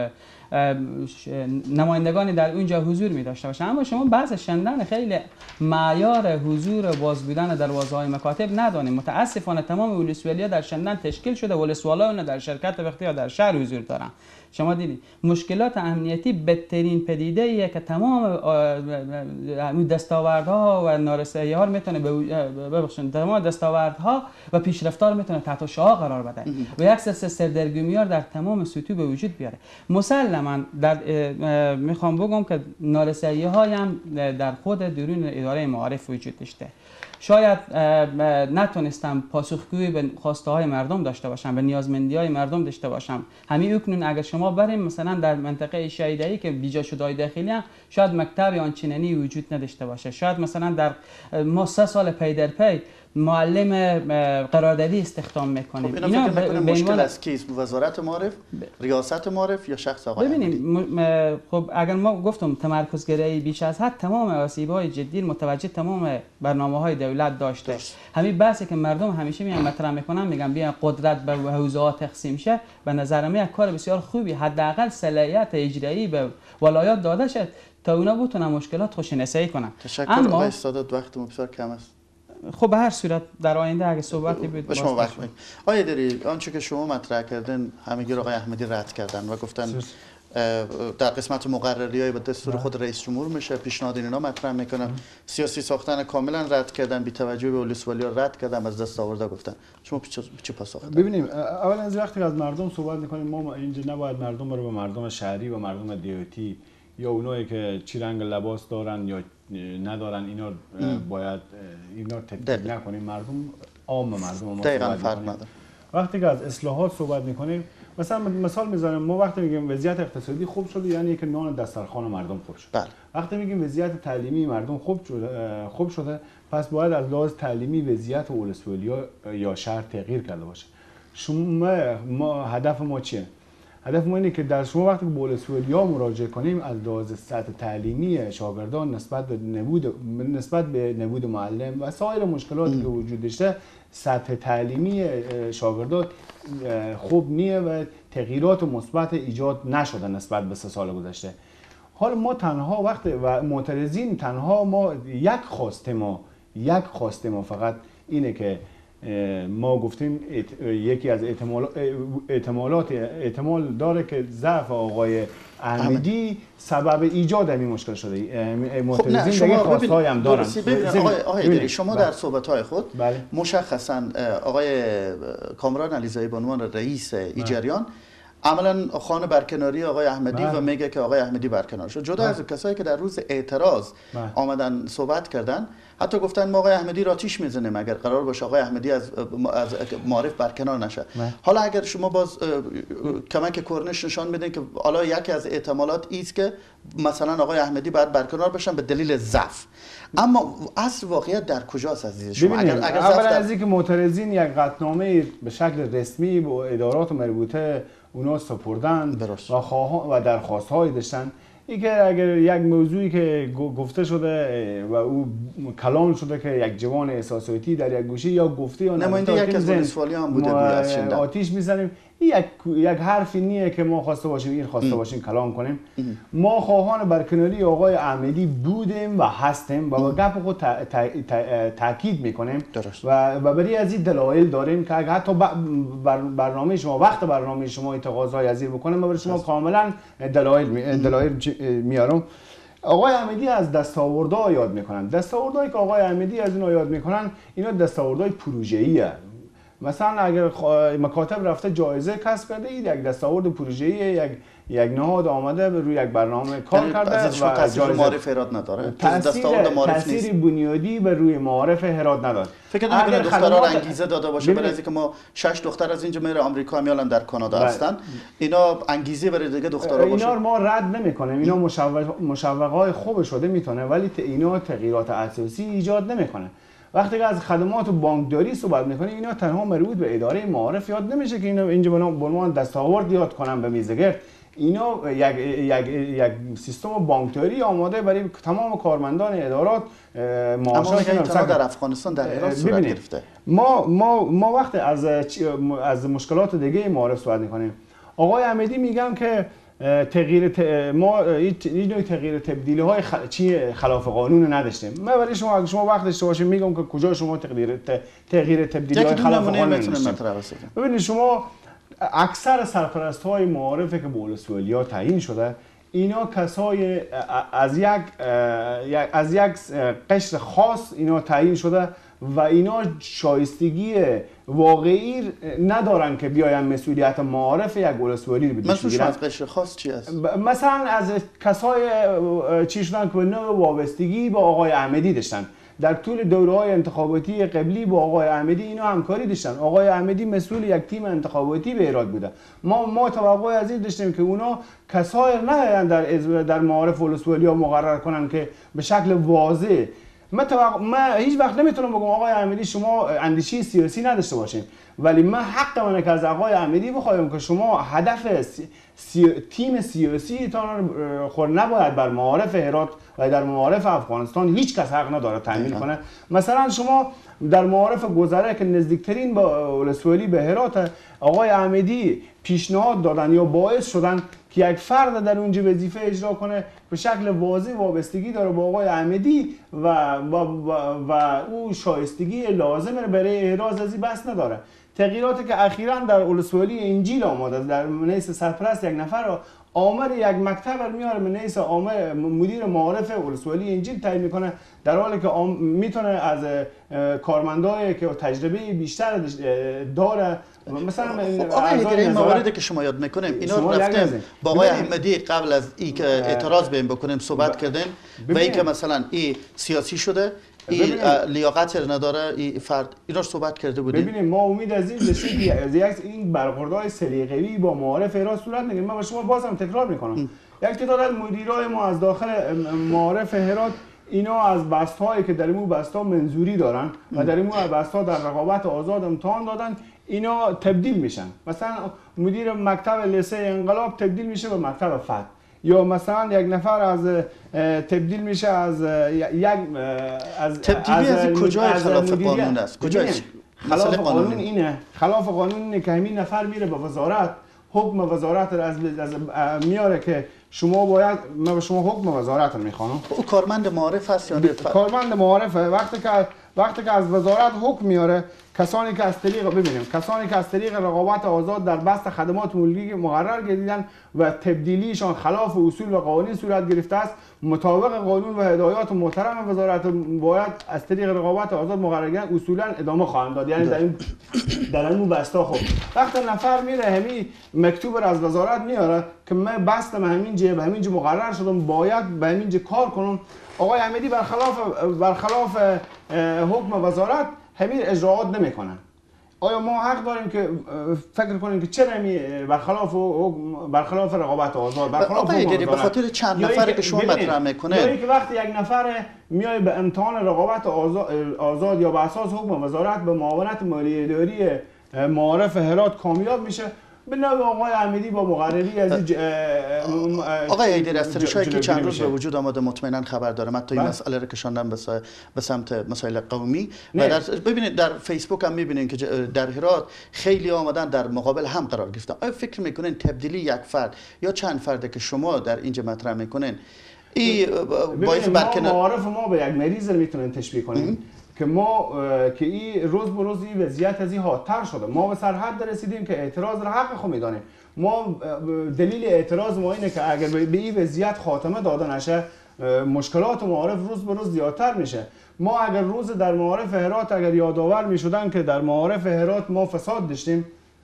نمایندگانی در اونجا حضور می داشته باشه، اما شما بعض شندن خیلی معیار حضور باز بودن دروازه‌های مکاتب ندانیم. متاسفانه تمام ولسوالی‌ها در شندن تشکیل شده، ولسوالا اون در شرکت وقتی یا در شهر حضور دارن. شما دیدید مشکلات امنیتی بدترین پدیده ایه که تمام دستاوردها و نارسایی‌ها رو میتونه ببخشید تمام دستاوردها و پیشرفت‌ها رو میتونه تحت شعاع قرار بده و یک سردرگمی‌ها در تمام سطوح به وجود بیاره. مسلماً در میخوام بگم که نارسایی‌های هم در خود درون اداره معارف وجود داشته. شاید نتونستم پاسخگویی به خواسته های مردم داشته باشم، به نیازمندی های مردم داشته باشم. همین اکنون اگر شما بریم مثلا در منطقه شهیدایی که بیجا شده‌های داخلی هم شاید مکتب آنچنانی وجود نداشته باشه، شاید مثلا در ما 3 سال پی در پی معلم قراردادی استخدام میکنیم. خب اینا فکر میکنم مشکل از کیست؟ وزارت معارف، ریاست معارف یا شخص آقای ببینیم خب اگر ما گفتم تمرکزگرایی بیش از حد تمام آسیب‌های جدی متوجه تمام برنامه‌های دولت داشته. همین بحثی که مردم همیشه میان مطرح میکنن میگن بیا قدرت به حوزه‌ها تقسیم شه، به نظر من یک کار بسیار خوبی، حداقل صلاحیت اجرایی به ولایات داده شد تا اونا بتونن مشکلات رو شناسایی کنن. تشکر آقای استاد، وقت بسیار کم است. خب به هر صورت در آینده اگه صحبتی بود شما وقت بدید. آقای دری، آنچه که شما مطرح کردن همگی آقای احمدی رد کردن و گفتن در قسمت مقرریای به دستور خود رئیس جمهور میشه، پیشنهاد اینا مطرح میکنن. سیاسی ساختن کاملا رد کردن، بی توجهی به ولسوالی‌ها رد کردن، از دست آورده گفتن. شما چه پاسخ دادید؟ ببینیم اولا از وقتی از مردم صحبت میکنیم ما اینجا نباید مردم رو به مردم شهری و مردم دیوتی یا اونایی که چی رنگ لباس دارن یا ندارن اینا باید اینا تطبیق نکنیم، مردم عام مردم ما دقیقاً فرق نداره. وقتی که از اصلاحات صحبت میکنیم، مثلا مثال میزنم، ما وقتی میگیم وضعیت اقتصادی خوب شده یعنی که نان دسترخوان مردم خوب شده. بله. وقتی میگیم وضعیت تعلیمی مردم خوب شده پس باید از لحاظ تعلیمی وضعیت ولسوالی‌ها یا شهر تغییر کرده باشه. ما هدف ما چیه؟ هدف ما اینه که در شما وقتی به ولسوالی‌ها مراجعه کنیم از لحاظ سطح تعلیمی شاگردان نسبت به نبود معلم و سایر مشکلاتی که وجود داشته، سطح تعلیمی شاگردان خوب نیه و تغییرات مثبت ایجاد نشده نسبت به 3 سال گذشته. حالا ما تنها وقت و معترضین تنها ما یک خواسته ما فقط اینه که ما گفتیم یکی از احتمال داره که ضعف آقای احمدی سبب ایجاد این مشکل شده. معترضین دیگه خواست‌های هم دارن. آقای ادری، شما در صحبت‌های خود مشخصاً آقای کامران علیزاده به عنوان رئیس این جریان عملاً خانه برکناری آقای احمدی و میگه که آقای احمدی برکنار شد. جدا از کسایی که در روز اعتراض آمدن صحبت کردن، حتی گفتن ما آقای احمدی را آتیش میزنیم اگر قرار باشه آقای احمدی از معارف برکنار نشه. حالا اگر شما باز کمک کورنش نشان بدین که حالا یکی از احتمالات است که مثلا آقای احمدی بعد برکنار بشن به دلیل ضعف، اما اصل واقعیت در کجاست عزیز شما؟ اگر از اینکه معترضین یک قطعنامه به شکل رسمی به ادارات مربوطه اونا سپردن و درخواست‌هایی داشتن، اینکه اگر یک موضوعی که گفته شده و او کلام شده که یک جوان احساساتی در یک گوشه یا گفته یا نماینده یک از ولسوالی‌ها هم بوده آتیش میزنیم، یک حرفی نیه که ما خواسته باشیم کلام کنیم. ما خواهان برکناری آقای احمدی بودیم و هستیم و گپ خود تاکید میکنیم و برای از این دلایل داریم که اگر حتی برنامه شما وقت برنامه شما تقاضای ازیر بکنم برای شما کاملا دلایل میارم. آقای احمدی از دستاوردها یاد میکنن. دستاوردهایی که آقای احمدی از اینا یاد میکنن اینا دستاوردهای پروژه‌ایه. مثلا اگر مکاتب رفته جایزه کسب کرده، این یک دستاورد پروژه‌ای، یک نهاد آمده روی یک برنامه کار کرده و تاثیر معارف هرات نداره. تاثیر بنیادی بر روی معارف هرات نداره. فکر نمی‌کنم دخترها انگیزه داده باشه برای اینکه ما 6 دختر از اینجا میره آمریکا میالن در کانادا هستن، اینا انگیزه برای دیگه دخترها باشه. اینا ما رد نمی‌کنیم، اینا مشوق‌های خوب شده میتونه، ولی اینا تغییرات اساسی ایجاد نمی‌کنه. وقتی که از خدمات بانکداری صحبت می‌کنیم اینا تنها مربوط به اداره معارف یاد نمیشه که اینا اینجا به عنوان دستاورد یاد کنن به میزگرد. اینا یک سیستم بانکداری آماده برای تمام کارمندان ادارات معاششون در افغانستان در هرات صورت گرفته. ما وقتی از مشکلات دیگه معارف صحبت می‌کنیم، آقای احمدی میگم که ما این تغییر تبدیلی های خلاف قانون نداشتیم. من برای شما اگه شما وقت داشته باشید میگم که کجا شما تغییر تبدیلی های خلاف قانون نداشتیم. ببینید شما اکثر سرپرست های معارفه که به ولسوالی‌ها تعیین شده اینا کسای از یک قشر خاص اینا تعیین شده و اینا شایستگی واقعی ندارن که بیاین مسئولیت معارف یک ولسوالی رو به دوش بگیرن. از قشر خاص چی است؟ مثلا از کسای چی شدن که به نوع وابستگی با آقای احمدی داشتن. در طول دوره‌های انتخاباتی قبلی با آقای احمدی اینا همکاری داشتن. آقای احمدی مسئول یک تیم انتخاباتی به هرات بوده. ما توقع از این داشتیم که اونا کسای نه در معارف ولسوالی‌ها مقرر کنن که به شکل واضح من هیچ وقت نمیتونم بگم آقای احمدی شما اندیشه سیاسی نداشته باشین، ولی من حق منه که از آقای احمدی بخوایم که شما هدف تیم سیاسی تان خود نباید بر معارف هرات و در معارف افغانستان هیچ کس حق نداره تأمین کنه. مثلا شما در معارف گذره که نزدیکترین با ولسوالی به هرات آقای احمدی پیشنهاد دادن یا باعث شدن که یک فرد در اونجا وظیفه اجرا کنه به شکل واضح وابستگی داره با آقای احمدی و او شایستگی لازم برای احراز از این بحث نداره. تغییراتی که اخیراً در ولسوالی انجیل آمده در نیست سرپرست یک نفر آمر یک مکتب میاره منیس آمر مدیر معارف ولسوالی انجیل تعیین میکنه، در حالی که میتونه از کارمندایی که تجربه بیشتر داره مثلا این مواردی که شما یاد میکنیم اینا رو رفتیم با آقای احمدی قبل از این که اعتراض بیم بکنیم صحبت کردیم و این که مثلا این سیاسی شده، این لیاقت نداره، این فرد اینا رو صحبت کرده بودیم. ببینیم ما امید از این رسید از این برخوردهای سلیقه‌ای با معارف هرات صورت میگیره. من به شما بازم تکرار میکنم یک تعداد از مدیرای ما از داخل معارف هرات اینا از بست‌هایی که در این بست‌ها منظوری دارن و در این بست‌ها در رقابت آزاد امتحان دادن اینا تبدیل میشن. مثلا مدیر مکتب لیسه انقلاب تبدیل میشه به مکتب فتح، یا مثلا یک نفر از تبدیل میشه از تبدیلی از کجای خلاف قانون است؟ کجای خلاف قانون اینه؟ خلاف قانون اینه که همین نفر میره به وزارت، حکم وزارت از میاره که شما باید، من به شما حکم وزارت رو میخوانم. او کارمند معارف هست یا کارمند معارفه؟ وقتی که از وزارت حکم میاره، کسانی که از طریق رقابت آزاد در بست خدمات ملی مقرر گردیدن و تبدیلیشان خلاف اصول و قوانین صورت گرفته است، مطابق قانون و هدایات محترم وزارت باید از طریق رقابت آزاد مقرر گردیدن اصولا ادامه خواهند داد. یعنی در این بستا خب وقتی نفر میره همین مکتوب از وزارت میاره که من بستم همینجا مقرر شدم باید به همینجا کار کنم، آقای احمدی برخلاف حکم وزارت همین اجراعات نمیکنن. آیا ما حق داریم که فکر کنیم که چرا برخلاف رقابت آزاد، برخلاف به خاطر چند نفری که شما مطرح میکنه، یا که وقتی یک نفر میای به امتحان رقابت آزاد یا به اساس حکم وزارت به معاونت مالی اداری معارف هرات کامیاب میشه، به نوع آقای احمدی با مقرری از آقای ایدر از ترشایی که چند روز به وجود آمده مطمئنا خبر دارم، حتی این مسئله رو کشاندن به سمت مسائل قومی و ببینید در فیسبوک هم میبینید که در هرات خیلی آمدن در مقابل هم قرار گرفتن. آیا فکر میکنین تبدیلی یک فرد یا چند فرد که شما در اینجا مطرح میکنین این باعث معارف ما به یک مریض میتونن تشبیه کنیم که این روز به روز این وضعیت از این حادتر شده. ما به سرحد رسیدیم که اعتراض را حق خود میدانیم. ما دلیل اعتراض ما اینه که اگر به این وضعیت خاتمه داده نشه مشکلات معارف روز به روز زیادتر میشه. ما اگر روز در معارف هرات اگر یادآور میشدن که در معارف هرات ما فساد داشتیم،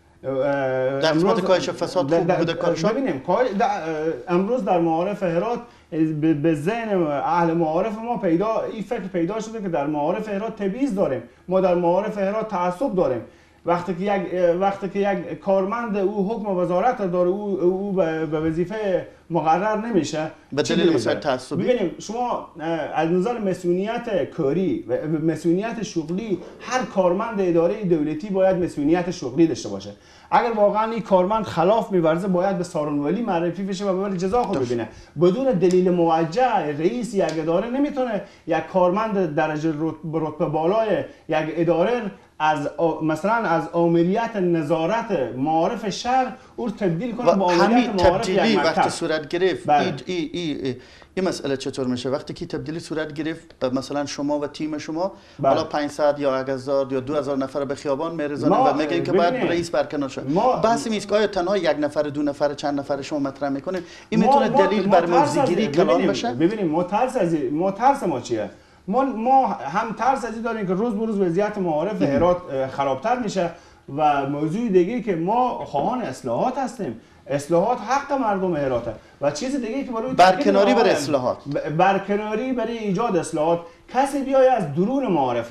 در قسمت کاهش فساد خوب بوده کارشان. ببینیم امروز در معارف هرات به ذهن اهل معارف ما این فکر پیدا شده که در معارف هرات تبعیض داریم، ما در معارف هرات تعصب داریم. وقتی که یک کارمند او حکم وزارت داره او به وظیفه مقرر نمیشه به دلیل مسائل تعصبی. ببینیم شما از نظر مسئولیت کاری و مسئولیت شغلی هر کارمند اداره دولتی باید مسئولیت شغلی داشته باشه. اگر واقعا این کارمند خلاف می‌ورزه باید به سارن‌ولی معرفی بشه و ببره جزا خود ببینه. بدون دلیل موجه رئیس یک اداره نمیتونه یک کارمند درجه رتبه بالای یک اداره مثلا از عملیات نظارت معارف شهر او تبدیل کنه به عملیات معارف یک مکتب. وقتی صورت گرفت این مسئله چطور میشه؟ وقتی که تبدیلی صورت گرفت مثلا شما و تیم شما حالا 500 یا 1000 یا 2000 نفر به خیابان میرزنن و میگن که باید رئیس برکنار شه. بحث نیست که آیا تنها یک نفر دو نفر چند نفر شما مطرح میکنه این میتونه دلیل بر موضوعگیری کلان بشه. ببینیم ما ترس ما چیه؟ ما هم ترس از این داریم که روز به روز وضعیت معارف هرات خرابتر میشه و موضوع دیگه که ما خواهان اصلاحات هستیم. اصلاحات حق مردم هراته و چیز دیگه که برکناری برای اصلاحات، برکناری برای ایجاد اصلاحات کسی بیاید از درون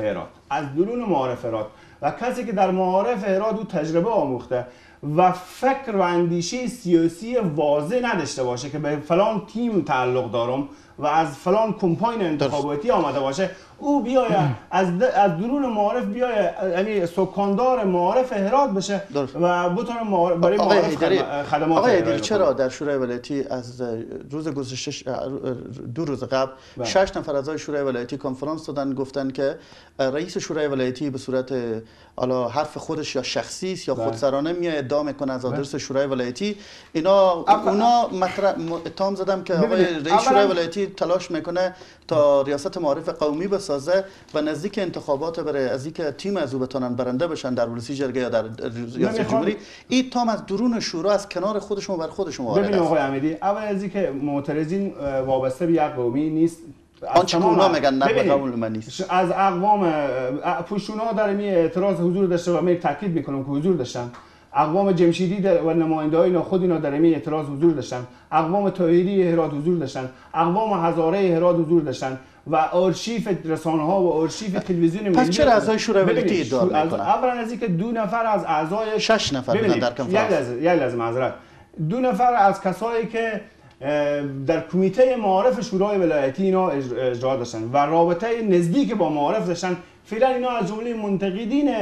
معارف هرات و کسی که در معارف هرات او تجربه آموخته و فکر و اندیشه سیاسی واضح نداشته باشه که به فلان تیم تعلق دارم و از فلان کمپاین انتخاباتی آمده باشه، او بیاید از درون معارف بیاید یعنی سکاندار معارف هرات بشه و بتونه برای معارف خدمات. آقای ادری چرا در شورای ولایتی از روز گذشته 2 روز قبل 6 نفر اعضای شورای ولایتی کنفرانس دادن گفتن که رئیس شورای ولایتی به صورت حالا حرف خودش یا شخصی است یا خودسرانه میاد ادعا میکنه از آدرس شورای ولایتی اونا اتهام زدم که آقای رئیس شورای ولایتی حمیدی تلاش میکنه تا ریاست معارف قومی بسازه و نزدیک انتخابات بره از اینکه تیم از او بتونن برنده بشن در ولسی جرگه یا در ریاست جمهوری. این تام از درون شورا از کنار خودشون بر خودشون وارد. ببینید آقای حمیدی، اول از اینکه معترضین وابسته به یک قومی نیست. آنچه که اونا میگن نقل قول من نیست. از اقوام پوشونا در این اعتراض حضور داشته و من تاکید میکنم که حضور داشتن. اقوام جمشیدی و نماینده‌های خود اینا در این اعتراض حضور داشتن. اقوام طاهری هرات حضور داشتن. اقوام هزاره هرات حضور داشتن و آرشیف رسانه‌ها و آرشیف تلویزیون ملی. پس چرا اعضای شورای ولایتی ادعا میکنن؟ اولا از اینکه 2 نفر از اعضای 6 نفر بودن در کنفرانس. یک لحظه معذرت. 2 نفر از کسایی که در کمیته معارف شورای ولایتی اینا اجرا داشتن و رابطه نزدیک با معارف داشتن. فعلا اینا از جمله منتقدین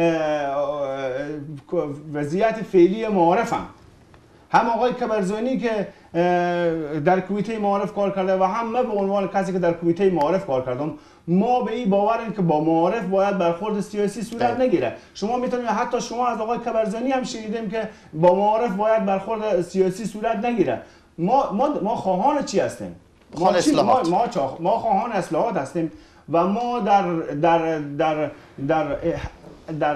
وضعیت فعلی معارف هم آقای کبرزانی که در کمیته معارف کار کرده و هم من به عنوان کسی که در کمیته معارف کار کردم، ما به این باوریم که با معارف باید برخورد سیاسی صورت نگیره. شما میتونید حتی شما از آقای کبرزانی هم شنیدیم که با معارف باید برخورد سیاسی صورت نگیره. ما خواهان چی هستیم؟ ما خواهان اصلاحات هستیم و ما در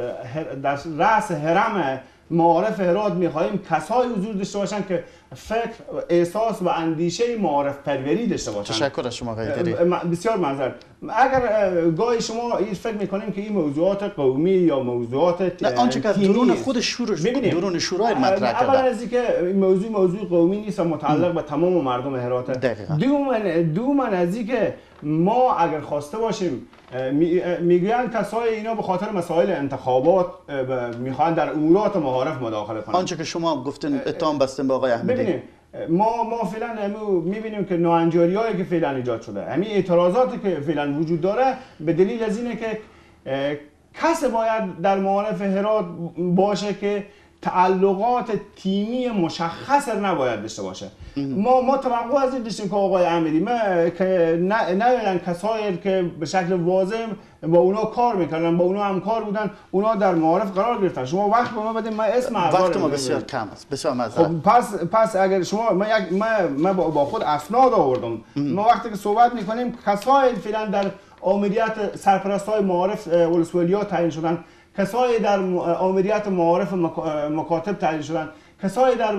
رأس هرم معارف هرات می‌خواهیم کسایی حضور داشته باشن که فکر، احساس و اندیشه معارف پروری داشته باشن. تشکر از شما غیدری. بسیار معذرت. اگر گاهی شما این فکر می‌کنیم که این موضوعات قومی یا موضوعات آنچه که درون خود درون شورای مطرح کرده. اولا از اینکه این موضوع قومی نیست و متعلق به تمام مردم هرات. دوم از اینکه ما اگر خواسته باشیم میگویند کسای اینا به خاطر مسائل انتخابات میخوان در امورات معارف مداخله کنند. آنچه که شما گفتین اتهام بستین به آقای احمدی. ببینید ما فعلا میبینیم که ناهنجاری‌هایی که فعلا ایجاد شده، همین اعتراضاتی که فعلا وجود داره به دلیل از اینه که کسی باید در معارف هرات باشه که تعلقات تیمی مشخص نباید داشته باشه. ما توقع از این داشتیم که آقای احمدی که نه کسایی که به شکل واضح با اونا کار میکردن، با اونا همکار بودن، اونا در معارف قرار گرفتن. شما وقت به ما بدین، ما اسم وقت ما بسیار کم است. بسیار معذرت. خب پس اگر شما ما با خود اسناد آوردم. ما وقتی که صحبت میکنیم کسایی فعلا در آمریت سرپرستای معارف ولسوالی‌ها تعیین شدن، کسایی در آمریت معارف مکاتب تعیین شدن، کسایی در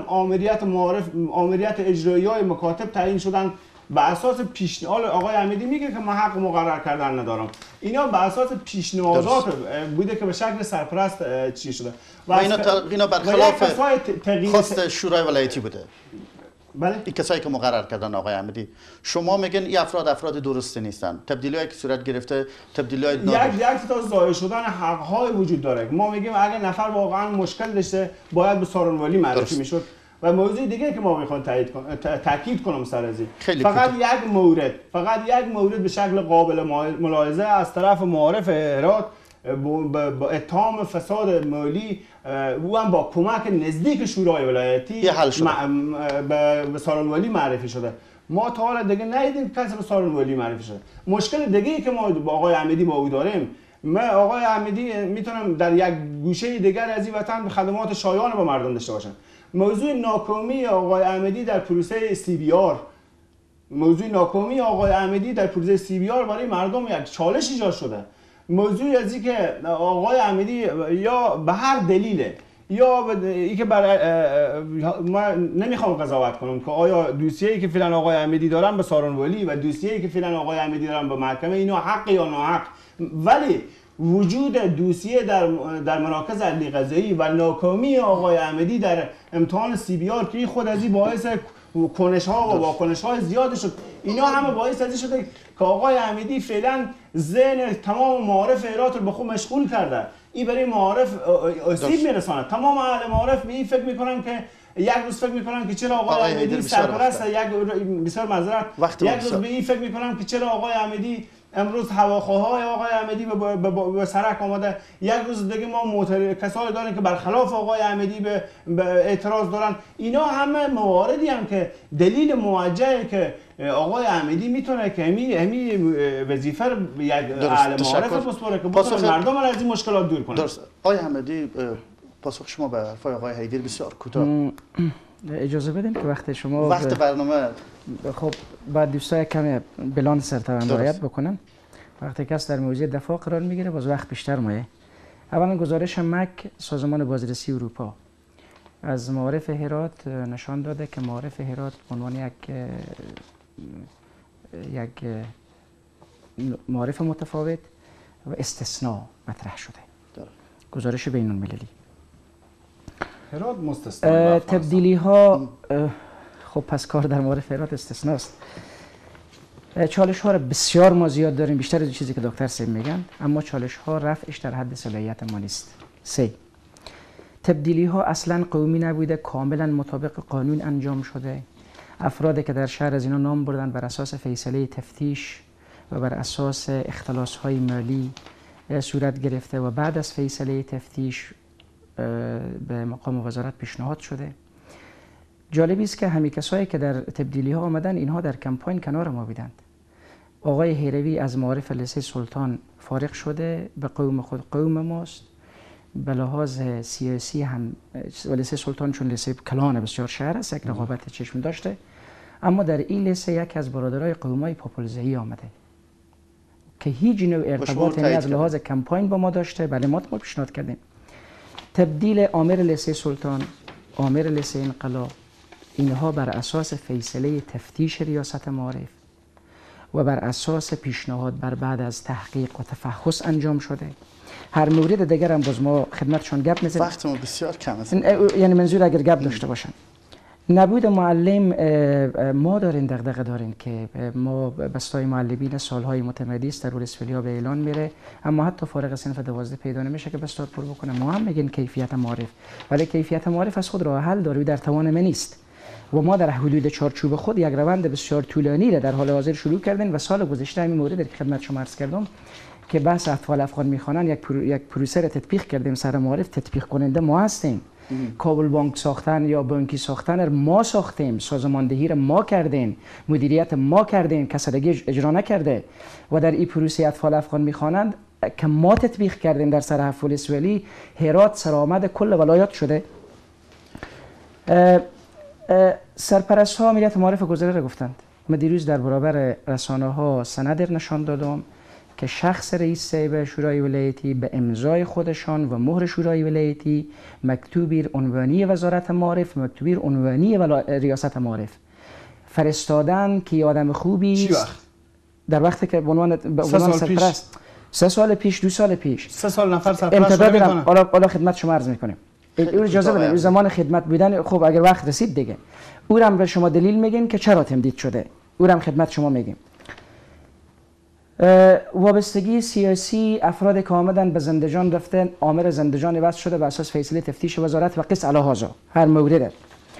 آمریت اجرایی‌های مکاتب تعیین شدن به اساس پیشنهاد آقای احمدی میگه که من حق مقرر کردن ندارم. اینا به اساس پیشنهادات بوده که به شکل سرپرست چی شده و اینا برخلاف خواست شورای ولایتی بوده. بله، این کسایی که مقرر کردن آقای احمدی، شما میگن این افراد درستی نیستن. تبدیلی‌هایی که صورت گرفته، تبدیلی‌های یک تا ضایع شدن حق‌های وجود داره. ما میگیم اگر نفر واقعا مشکل داشته باید به سارنوالی معرفی میشد. و موضوع دیگه که ما میخوایم تاکید کنم سر از این، فقط یک مورد به شکل قابل ملاحظه از طرف معارف هرات با اتهام فساد مالی او هم با کمک نزدیک شورای ولایتی به سارنوالی معرفی شده. ما تا حالا دیگه ندیدیم کسی به سارنوالی معرفی شده. مشکل دیگه‌ای که ما با آقای احمدی با او داریم، آقای احمدی میتونم در یک گوشه دیگر از این وطن خدمات شایان با مردم داشته باشن. موضوع ناکامی آقای احمدی در پروسه CBR برای مردم یک چالش ایجاد شده. موضوع از این که آقای احمدی یا به هر دلیله یا اینکه ما نمیخوام قضاوت کنم که آیا دوسیه‌ای که فعلا آقای احمدی دارن به سارنوالی و دوسیه‌ای که فعلا آقای احمدی دارن به محکمه اینا حق یا ناحق، ولی وجود دوسیه در مراکز عدلی قضایی و ناکامی آقای احمدی در امتحان CBR که خود از این باعث کنش‌ها و واکنش‌های زیاد شد، اینا همه باعث از این شده که آقای احمدی فعلا ذهن تمام معارف هرات رو به خود مشغول کرده. این برای معارف آسیب میرساند. تمام اهل معارف به این فکر میکنن که یک روز فکر میکنن که چرا آقای احمدی سرپرست، بسیار معذرت، یک روز به این فکر میکنن که چرا آقای احمدی امروز هواخواهای آقای احمدی به سرک آمده. یک روز دیگه ما کسایی داریم که برخلاف آقای احمدی به اعتراض دارن. اینا همه مواردی هم که دلیل موجهه که آقای احمدی میتونه که همین وظیفه رو یک اهل معارف بسپاره که بتونه مردم رو از این مشکلات دور کنه. درست. آقای احمدی، پاسخ شما به حرفای آقای حیدری بسیار کوتاه. اجازه بدین که وقت شما وقت برنامه خب بعد دوستای کمی بلانس رعایت بکنن. وقتی کس در موضوع دفاع قرار میگیره باز وقت بیشتر مایه. اولا گزارش مک سازمان بازرسی اروپا از معارف هرات نشان داده که معارف هرات به عنوان یک معارف متفاوت و استثناء مطرح شده. گزارش بین المللی. هرات مستثنا. تبدیلی ها خب پس کار در معارف هرات استثناء است. چالش ها را بسیار ما زیاد داریم، بیشتر از چیزی که دکتر سیم میگن، اما چالش ها رفعش در حد صلاحیت ما نیست. 3. تبدیلی ها اصلا قومی نبوده، کاملا مطابق قانون انجام شده. افرادی که در شهر از اینا نام بردن بر اساس فیصله تفتیش و بر اساس اختلاس های مالی صورت گرفته و بعد از فیصله تفتیش به مقام وزارت پیشنهاد شده. جالبی است که همین کسایی که در تبدیلی ها آمدن اینها در کمپاین کنار ما بودند. آقای هیروی از معارف لیسه سلطان فارغ شده، به قوم خود قوم ماست. به لحاظ سیاسی هم لیسه سلطان چون لیسه کلان بسیار شهر است، یک رقابت چشم داشته، اما در این لیسه یکی از برادرای قومای پاپولزه‌ای آمده که هیچ نوع ارتباطی از لحاظ کمپاین با ما داشته. بله ما پیشنهاد کردیم تبدیل آمر لیسه سلطان، آمر لیسه انقلاب، اینها بر اساس فیصله تفتیش ریاست معارف و بر اساس پیشنهاد بر بعد از تحقیق و تفحص انجام شده. هر مورد دیگر هم باز ما خدمتشون گپ میزنیم. وقتمون بسیار کم است. یعنی منظور اگر گپ داشته باشن. نبود معلم ما دارین دغدغه دارین که ما بستای معلمین سالهای متمدی است در ولسوالی به اعلان میره، اما حتی فارغ صنف 12 پیدا نمیشه که بستار پر بکنه. ما هم میگین کیفیت معارف، ولی کیفیت معارف از خود راه حل داره و در توان ما نیست. و ما در حدود چارچوب خود یک روند بسیار طولانی را در حال حاضر شروع کردیم و سال گذشته همین مورد که خدمت شما عرض کردم که بحث اطفال افغان میخوانن یک پروسه را تطبیق کردیم. سر معارف تطبیق کننده ما هستیم. کابل بانک ساختن یا بانکی ساختن ما ساختیم، سازماندهی را ما کردیم، مدیریت ما کردیم، کس دیگه اجرا نکرده. و در این پروسه اطفال افغان میخوانند که ما تطبیق کردیم در سر هفت ولسوالی، هرات سرآمد کل ولایات شده. سرپرست ها ملیت معارف گذره را گفتند. من دیروز در برابر رسانه ها سند نشان دادم که شخص رئیس شورای ولایتی به امضای خودشان و مهر شورای ولایتی مکتوبی عنوانی وزارت معارف، مکتوبی عنوانی ریاست معارف فرستادن که آدم خوبی چی وقت؟ در وقتی که به عنوان سرپرست 3 سال پیش 2 سال پیش 3 سال نفر سرپرست شده میکنن. حالا خدمت شما عرض میکنیم. او اجازه بدین، زمان خدمت بودن خب اگر وقت رسید دیگه او هم به شما دلیل میگیم که چرا تمدید شده، او هم خدمت شما میگیم. وابستگی سیاسی افراد که آمدن به زندجان رفتن، آمر زندجان وضع شده به اساس فیصله تفتیش وزارت و قص علی هذا هر مورد.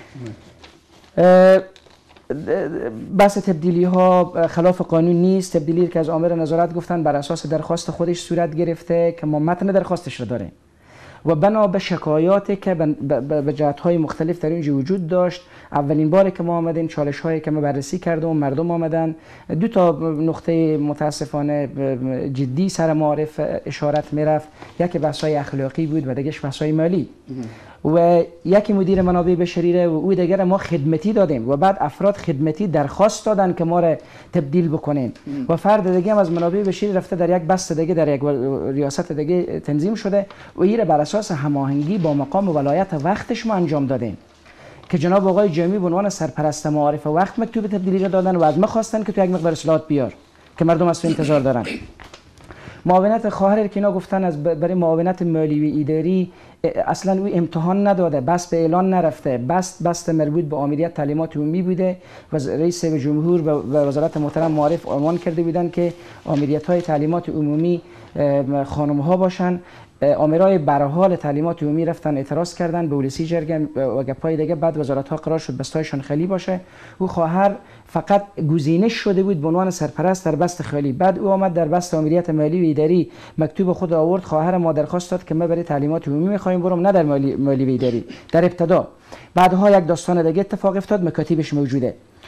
بحث تبدیلی ها خلاف قانون نیست. تبدیلی که از آمر نظارت گفتن بر اساس درخواست خودش صورت گرفته که ما متن درخواستش رو داریم و بنا به شکایاتی که به جهت‌های مختلف در اینجا وجود داشت. اولین باری که ما آمدیم چالش هایی که ما بررسی کردیم، مردم آمدن 2 نقطه متاسفانه جدی سر معارف اشارت میرفت. یکی بحث‌های اخلاقی بود و دیگه‌اش بحث‌های مالی و یکی مدیر منابع بشری و او دیگر ما خدمتی دادیم و بعد افراد خدمتی درخواست دادن که ما را تبدیل بکنین و فرد دیگه هم از منابع بشری رفته در یک بست دیگه در یک ریاست دیگه تنظیم شده و این بر اساس هماهنگی با مقام ولایت وقتش ما انجام دادیم که جناب آقای جامی به عنوان سرپرست معارف وقت مکتوب تبدیلی را دادن و از ما خواستن که تو یک مقدار اصلاحات بیار که مردم از تو انتظار دارن. معاونت خواهر که اینا گفتن از برای معاونت مالی و اداری اصلا او امتحان نداده، بس به اعلان نرفته، بس مربوط به آمریت تعلیمات عمومی بوده و رئیس جمهور و وزارت محترم معارف عنوان کرده بودن که آمریت های تعلیمات عمومی خانم ها باشن. آمرای برحال تعلیمات عمومی رفتن اعتراض کردن به ولسی جرگن و گپای دیگه، بعد وزارت ها قرار شد بستایشان خالی باشه. او خواهر فقط گزینش شده بود به عنوان سرپرست در بست خالی، بعد او آمد در بست آمریت مالی و اداری مکتوب خود آورد. خواهر ما درخواست داد که ما برای تعلیمات عمومی می‌خوایم برم، نه در مالی و اداری در ابتدا. بعدها یک داستان دیگه اتفاق افتاد، مکاتیبش موجوده.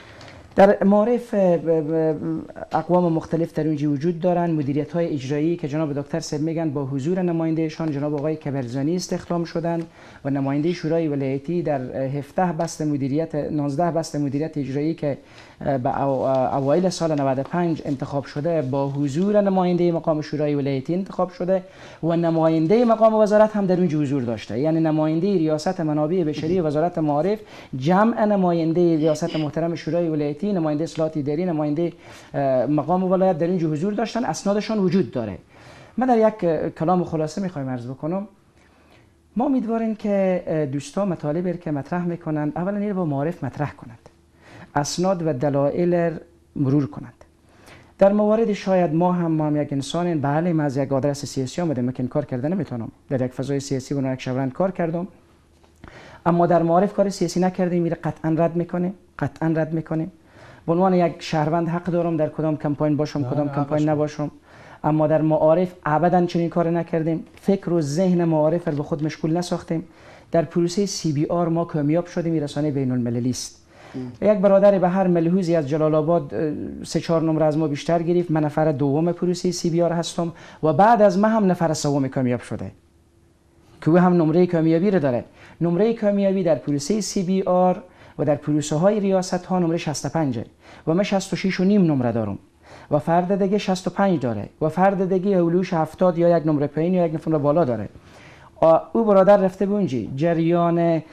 در معارف اقوام مختلف در اونجا وجود دارن. مدیریت های اجرایی که جناب دکتر صاحب میگن با حضور نمایندهشان جناب آقای کبرزانی استخدام شدن و نماینده شورای ولایتی در 17 بست مدیریت 19 بست مدیریت اجرایی که به اوایل سال 95 انتخاب شده با حضور نماینده مقام شورای ولایتی انتخاب شده و نماینده مقام وزارت هم در اونجا حضور داشته. یعنی نماینده ریاست منابع بشری وزارت معارف جمع نماینده ریاست محترم شورای ولایتی، نماینده اصلاحات اداری، نماینده مقام ولایت در اینجا حضور داشتن. اسنادشان وجود داره. من در یک کلام خلاصه میخوایم عرض بکنم. ما امیدواریم که دوستان مطالبی که مطرح میکنند اولا این با معارف مطرح کنند، اسناد و دلایل مرور کنند. در موارد شاید ما هم یک انسان، بله من از یک آدرس سیاسی آمدم، من کار کردن نمیتونم، در یک فضای سیاسی و یک شورای کار کردم، اما در معارف کار سیاسی نکردیم، میره قطعا رد میکنیم. به عنوان یک شهروند حق دارم در کدام کمپاین باشم کدام کمپاین نباشم، اما در معارف ابدا چنین کار نکردیم. فکر و ذهن معارف رو به خود مشغول نساختیم. در پروسه CBR ما کامیاب شدیم، رسانه بین المللی است. یک برادر به هر ملحوظی از جلال آباد 3-4 نمره از ما بیشتر گرفت. من نفر دوم پروسه CBR هستم و بعد از من هم نفر سوم کامیاب شده که او هم نمره کامیابی رو داره. نمره کامیابی در پروسه CBR و در پروسه های ریاست ها نمره 65 و من 66.5 نمره دارم و فرد دیگه 65 داره و فرد دیگه اولوش 70 یا یک نمره پایین یا یک نمره بالا داره. او برادر رفته به اونجا جریان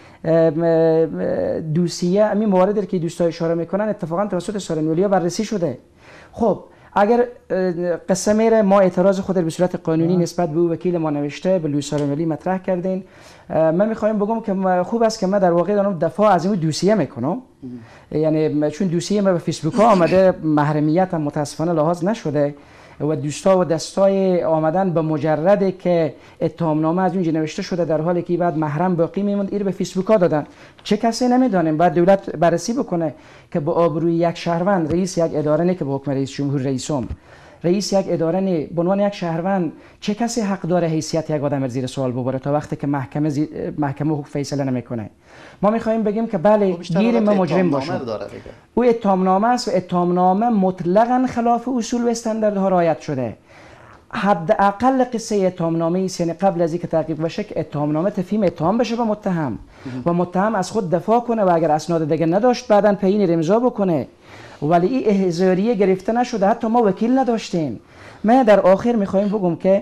دوسیه همین مواردی که دوستان اشاره میکنن اتفاقا توسط سارنولیا بررسی شده. خب اگر قصه میره، ما اعتراض خود به صورت قانونی نسبت به او وکیل ما نوشته به لوی سارنولی مطرح کردین. من میخوایم بگم که خوب است که من در واقع دارم دفاع از این دوسیه میکنم، یعنی چون دوسیه ما به فیسبوک ها آمده، محرمیت هم متاسفانه لحاظ نشده و دوستا و دستای آمدن به مجرده که اتهامنامه از اونجا نوشته شده در حالی که بعد محرم باقی میموند، این به فیسبوک ها دادن. چه کسی نمیدانیم، بعد دولت بررسی بکنه که با آبروی یک شهروند، رئیس یک اداره نه که به حکم رئیس جمهور رئیسم، رئیس یک اداره نه، به عنوان یک شهروند چه کسی حق داره حیثیت یک آدم زیر سوال ببره تا وقتی که محکمه فیصله نمیکنه؟ ما میخوایم بگیم که بله گیر ما مجرم باشه. او اتهامنامه است و اتهامنامه مطلقاً خلاف اصول و استانداردها رعایت شده. حداقل قصه اتهامنامه است، یعنی قبل از اینکه تحقیق بشه که اتهامنامه تفهیم اتهام بشه به متهم و متهم از خود دفاع کنه و اگر اسناد دیگه نداشت بعداً پایین امضا بکنه. ولی این احضاریه گرفته نشده، حتی ما وکیل نداشتیم. من در آخر میخوایم بگم که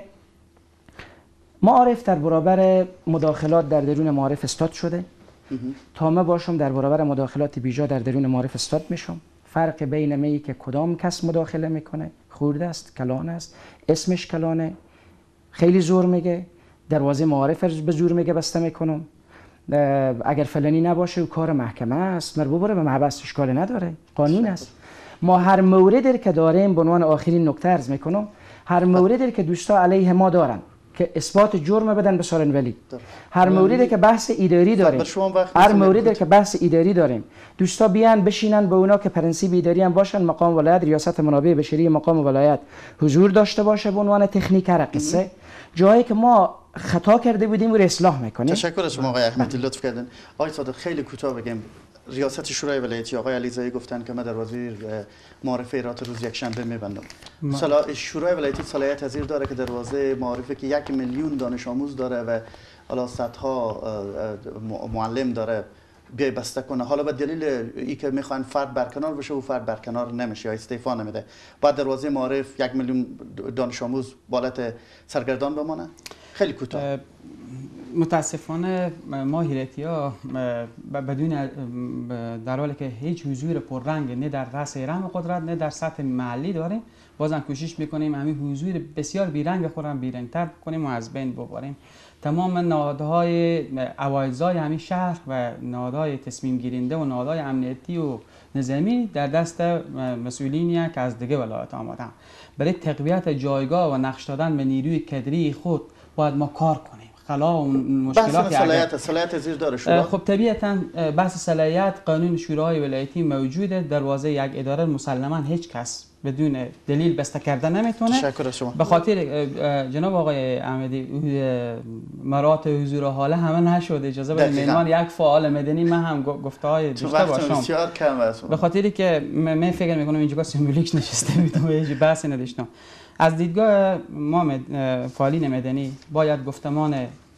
معارف در برابر مداخلات در درون معارف استاد شده. تا من باشم در برابر مداخلات بیجا در درون معارف استاد میشم. فرق بین می که کدام کس مداخله میکنه، خورده است، کلان است، اسمش کلانه، خیلی زور میگه، دروازه معارف به زور میگه بسته میکنم، اگر فلانی نباشه و کار محکمه است، مربوط بره به محبس، اشکال نداره، قانون است. ما هر موردی که داریم به عنوان آخرین نکته عرض میکنم، هر موردی که دوستا علیه ما دارن که اثبات جرم بدن به سارنولی، هر موردی که بحث اداری داریم، هر موردی که بحث اداری داریم، دوستا بیان بشینن به اونا که پرنسیب اداری هم باشن، مقام ولایت ریاست منابع بشری مقام ولایت حضور داشته باشه به عنوان تکنیک هر قصه، جایی که ما خطا کرده بودیم و اصلاح میکنیم. تشکر از شما آقای احمدی، لطف کردن. آقای صادق خیلی کوتاه بگیم، ریاست شورای ولایتی آقای علیزایی گفتن که من در وزیر معارف ایرات روز یک شنبه میبندم. شورای ولایتی صلاحیت پذیر داره که دروازه معارفه که 1 میلیون دانش آموز داره و حالا صدها معلم داره بیای بسته کنه. حالا به دلیل ای که میخوان فرد برکنار بشه و فرد برکنار نمیشه یا استعفا نمیده، بعد دروازه معارف 1 میلیون دانش آموز بالت سرگردان بمانه. خیلی کوتاه. متاسفانه ما هیرتی‌ها بدون در حالی که هیچ حضور پررنگ نه در رأس رحم قدرت نه در سطح محلی داریم، بازم کوشش میکنیم همین حضور بسیار بیرنگ خودم بیرنگتر کنیم و از بین ببریم. تمام نهادهای عوایزای همین شهر و نهادهای تصمیم گیرنده و نهادهای امنیتی و نظامی در دست مسئولینی که از دیگه ولایت آمدن. برای تقویت جایگاه و نقش دادن به نیروی کدری خود باید ما کار کنیم. خلا و مشکلات صلاحیت زیر داره شورا. خب طبیعتا بحث صلاحیت قانون شورای ولایتی موجوده. دروازه یک اداره مسلما هیچ کس بدون دلیل بسته کردن نمیتونه. تشکر از شما. به خاطر جناب آقای احمدی مرات حضور و حاله همه نشد، اجازه بدید مهمان یک فعال مدنی من هم گفته‌های داشته باشم. بسیار کم است. به خاطری که من فکر میکنم اینجا سیمبولیک نشسته بودم و هیچ بحثی نداشتم. از دیدگاه ما فعالین مدنی باید گفتمان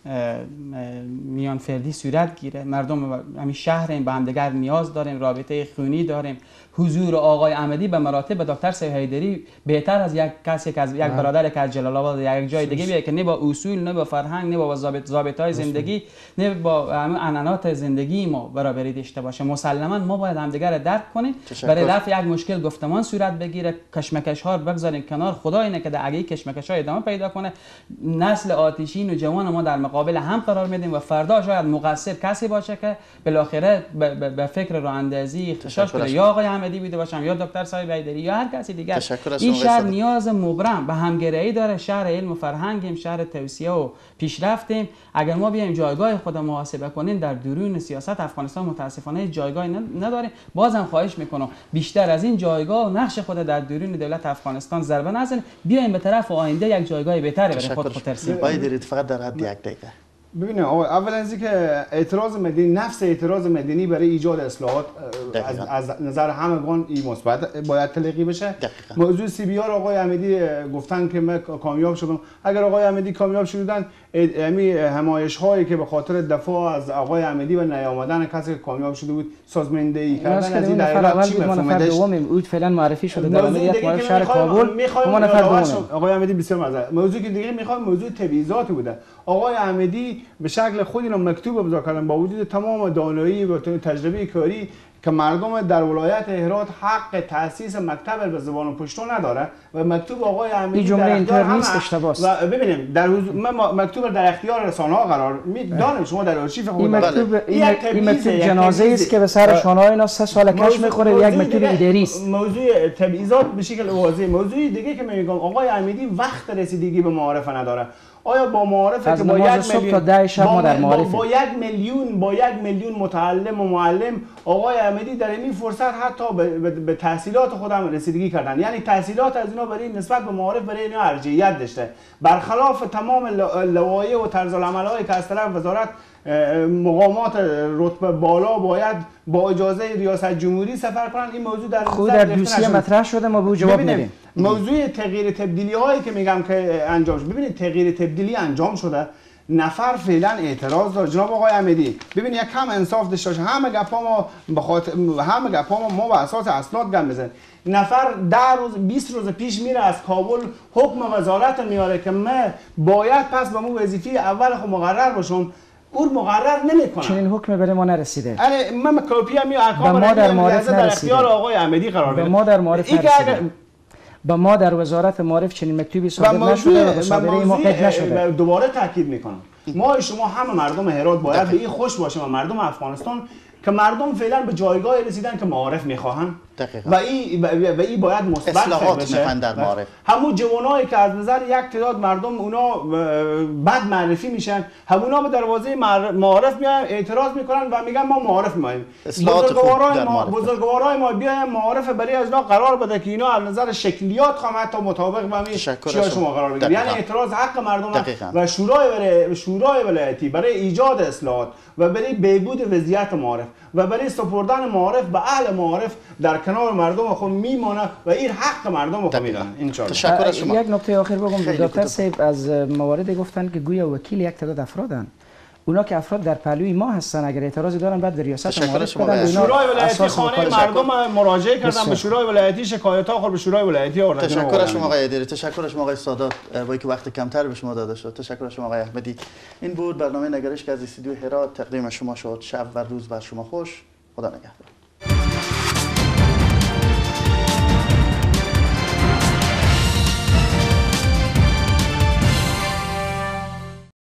میان فردی صورت گیره. مردم همین شهر به همدیگر نیاز داریم، رابطه خونی داریم. حضور آقای احمدی به مراتب دکتر سید حیدری بهتر از یک کسی که از یک برادر که از جلال آباد یا یک جای دیگه بیاد که نه با اصول، نه با فرهنگ، نه با ضابطه‌های زندگی، نه با عنعنات زندگی ما برابری داشته باشه. مسلما ما باید همدیگر رو درک کنیم، برای رفع یک مشکل گفتمان صورت بگیره، کشمکش ها رو بگذاریم کنار. خدا اینه که در اگه کشمکش ها ادامه پیدا کنه، نسل آتشین و جوان ما در مقابل هم قرار میدیم و فردا شاید مقصر کسی باشه که بالاخره به فکر راه اندازی اختشاش کنه، یا آقای احمدی بوده باشم یا دکتر صاحب حیدری یا هر کسی دیگر. این شهر نیاز مبرم به همگرایی داره. شهر علم و فرهنگیم، شهر توسعه و پیشرفتیم. اگر ما بیایم جایگاه خود محاسبه کنیم در درون سیاست افغانستان متاسفانه جایگاهی نداریم. بازم خواهش میکنم بیشتر از این جایگاه و نقش خود در درون دولت افغانستان ضربه نزنیم، بیایم به طرف آینده یک جایگاه بهتری برای خود ترسیم. باید فقط در حد یک دقیقه. ببینید اول از اینکه اعتراض مدنی، نفس اعتراض مدنی برای ایجاد اصلاحات از نظر همگان این مثبت باید تلقی بشه. موضوع CBR آقای احمدی گفتن که من کامیاب شدم. اگر آقای احمدی کامیاب شدن، امی همایش هایی که به خاطر دفاع از آقای احمدی و نیامدن کسی که کامیاب شده بود سازماندهی کردن از این دایره چی مفهومش بود؟ فعلا معرفی شده در عملیات معرف شهر کابل. ما نفر دوم آقای احمدی بسیار معذرت. موضوعی که دیگه میخوام موضوع تبعیضات بوده. آقای احمدی به شکل خود اینا مکتوب امضا کردن با وجود تمام دانایی و تجربه کاری که مردم در ولایت هرات حق تاسیس مکتب به زبان پشتو نداره و مکتوب آقای احمدی این جمله اینطور نیست، اشتباهه. و ببینیم در من مکتوب در اختیار رسانه‌ها قرار میدانم. شما در آرشیف خود این مکتوب جنازه است که به سر شانه‌های اینا 3 سال کش میخوره، یک مکتوب اداری است. موضوع تبعیضات به شکل واضح. موضوع دیگه که میگم آقای احمدی وقت رسیدگی به معارف نداره. آیا با معارفه که با 1 میلیون با 1 میلیون متعلم و معلم آقای احمدی در این فرصت حتی به تحصیلات خودم رسیدگی کردن، یعنی تحصیلات از اینا برای نسبت به معارف برای اینا ارجحیت داشته، برخلاف تمام لوایح و طرز العمل‌هایی که از طرف وزارت مقامات رتبه بالا باید با اجازه ریاست جمهوری سفر کنن. این موضوع در خود در دوسیه مطرح شده، ما به جواب میدیم. موضوع تغییر تبدیلی هایی که میگم که انجام شد، ببینید تغییر تبدیلی انجام شده، نفر فعلا اعتراض داره. جناب آقای احمدی ببین یک کم انصاف داشته باشه. همه گپا ما به اساس اسناد گم بزنیم. نفر 10 روز 20 روز پیش میره از کابل حکم وزارت میاره که من باید پس به مو وظیفه اول خود مقرر باشم، اون مقرر نمیکنه. چنین حکم برای ما نرسیده. من کپی می ارقام در اختیار آقای احمدی قرار بده. ما در معارف نرسیده. با ما در وزارت معارف چنین مکتوبی صادر نشده و صادره ما قید نشده. دوباره تاکید میکنم ما شما همه مردم هرات باید به این خوش باشیم و مردم افغانستان که مردم فعلا به جایگاهی رسیدن که معارف میخواهن و این باید مثبت بشه. همون جوانایی که از نظر یک تعداد مردم اونا بد معرفی میشن، همونا به دروازه معارف میان اعتراض میکنن و میگن ما معارف میایم. بزرگوارای ما بیایم معارف برای از اینا قرار بده که اینا از نظر شکلیات خام حتی مطابق با چیا شما قرار بگیرن. یعنی اعتراض حق مردم و شورای ولایتی برای ایجاد اصلاحات و برای بهبود وضعیت معارف و برای سپردن معارف به اهل معارف در کنار مردم خود میمونه و این حق مردم خود میدن. تشکر از شما. یک نکته آخر بگم. دکتر صاحب از موارد گفتن که گویا وکیل یک تعداد افرادن. اونا که افراد در پهلوی ما هستن، اگر اعتراضی دارن بعد به ریاست معارف بدن. شورای ولایتی خانه مردم مراجعه کردن به شورای ولایتی، شکایت‌ها خود به شورای ولایتی آوردن. تشکر از شما آقای ادری، تشکر از شما آقای سادات با اینکه وقت کمتر به شما داده شد. تشکر از شما آقای احمدی. این بود برنامه نگرش که از استودیو هرات تقدیم شما شد. شب و روز بر شما خوش. خدا نگهدار.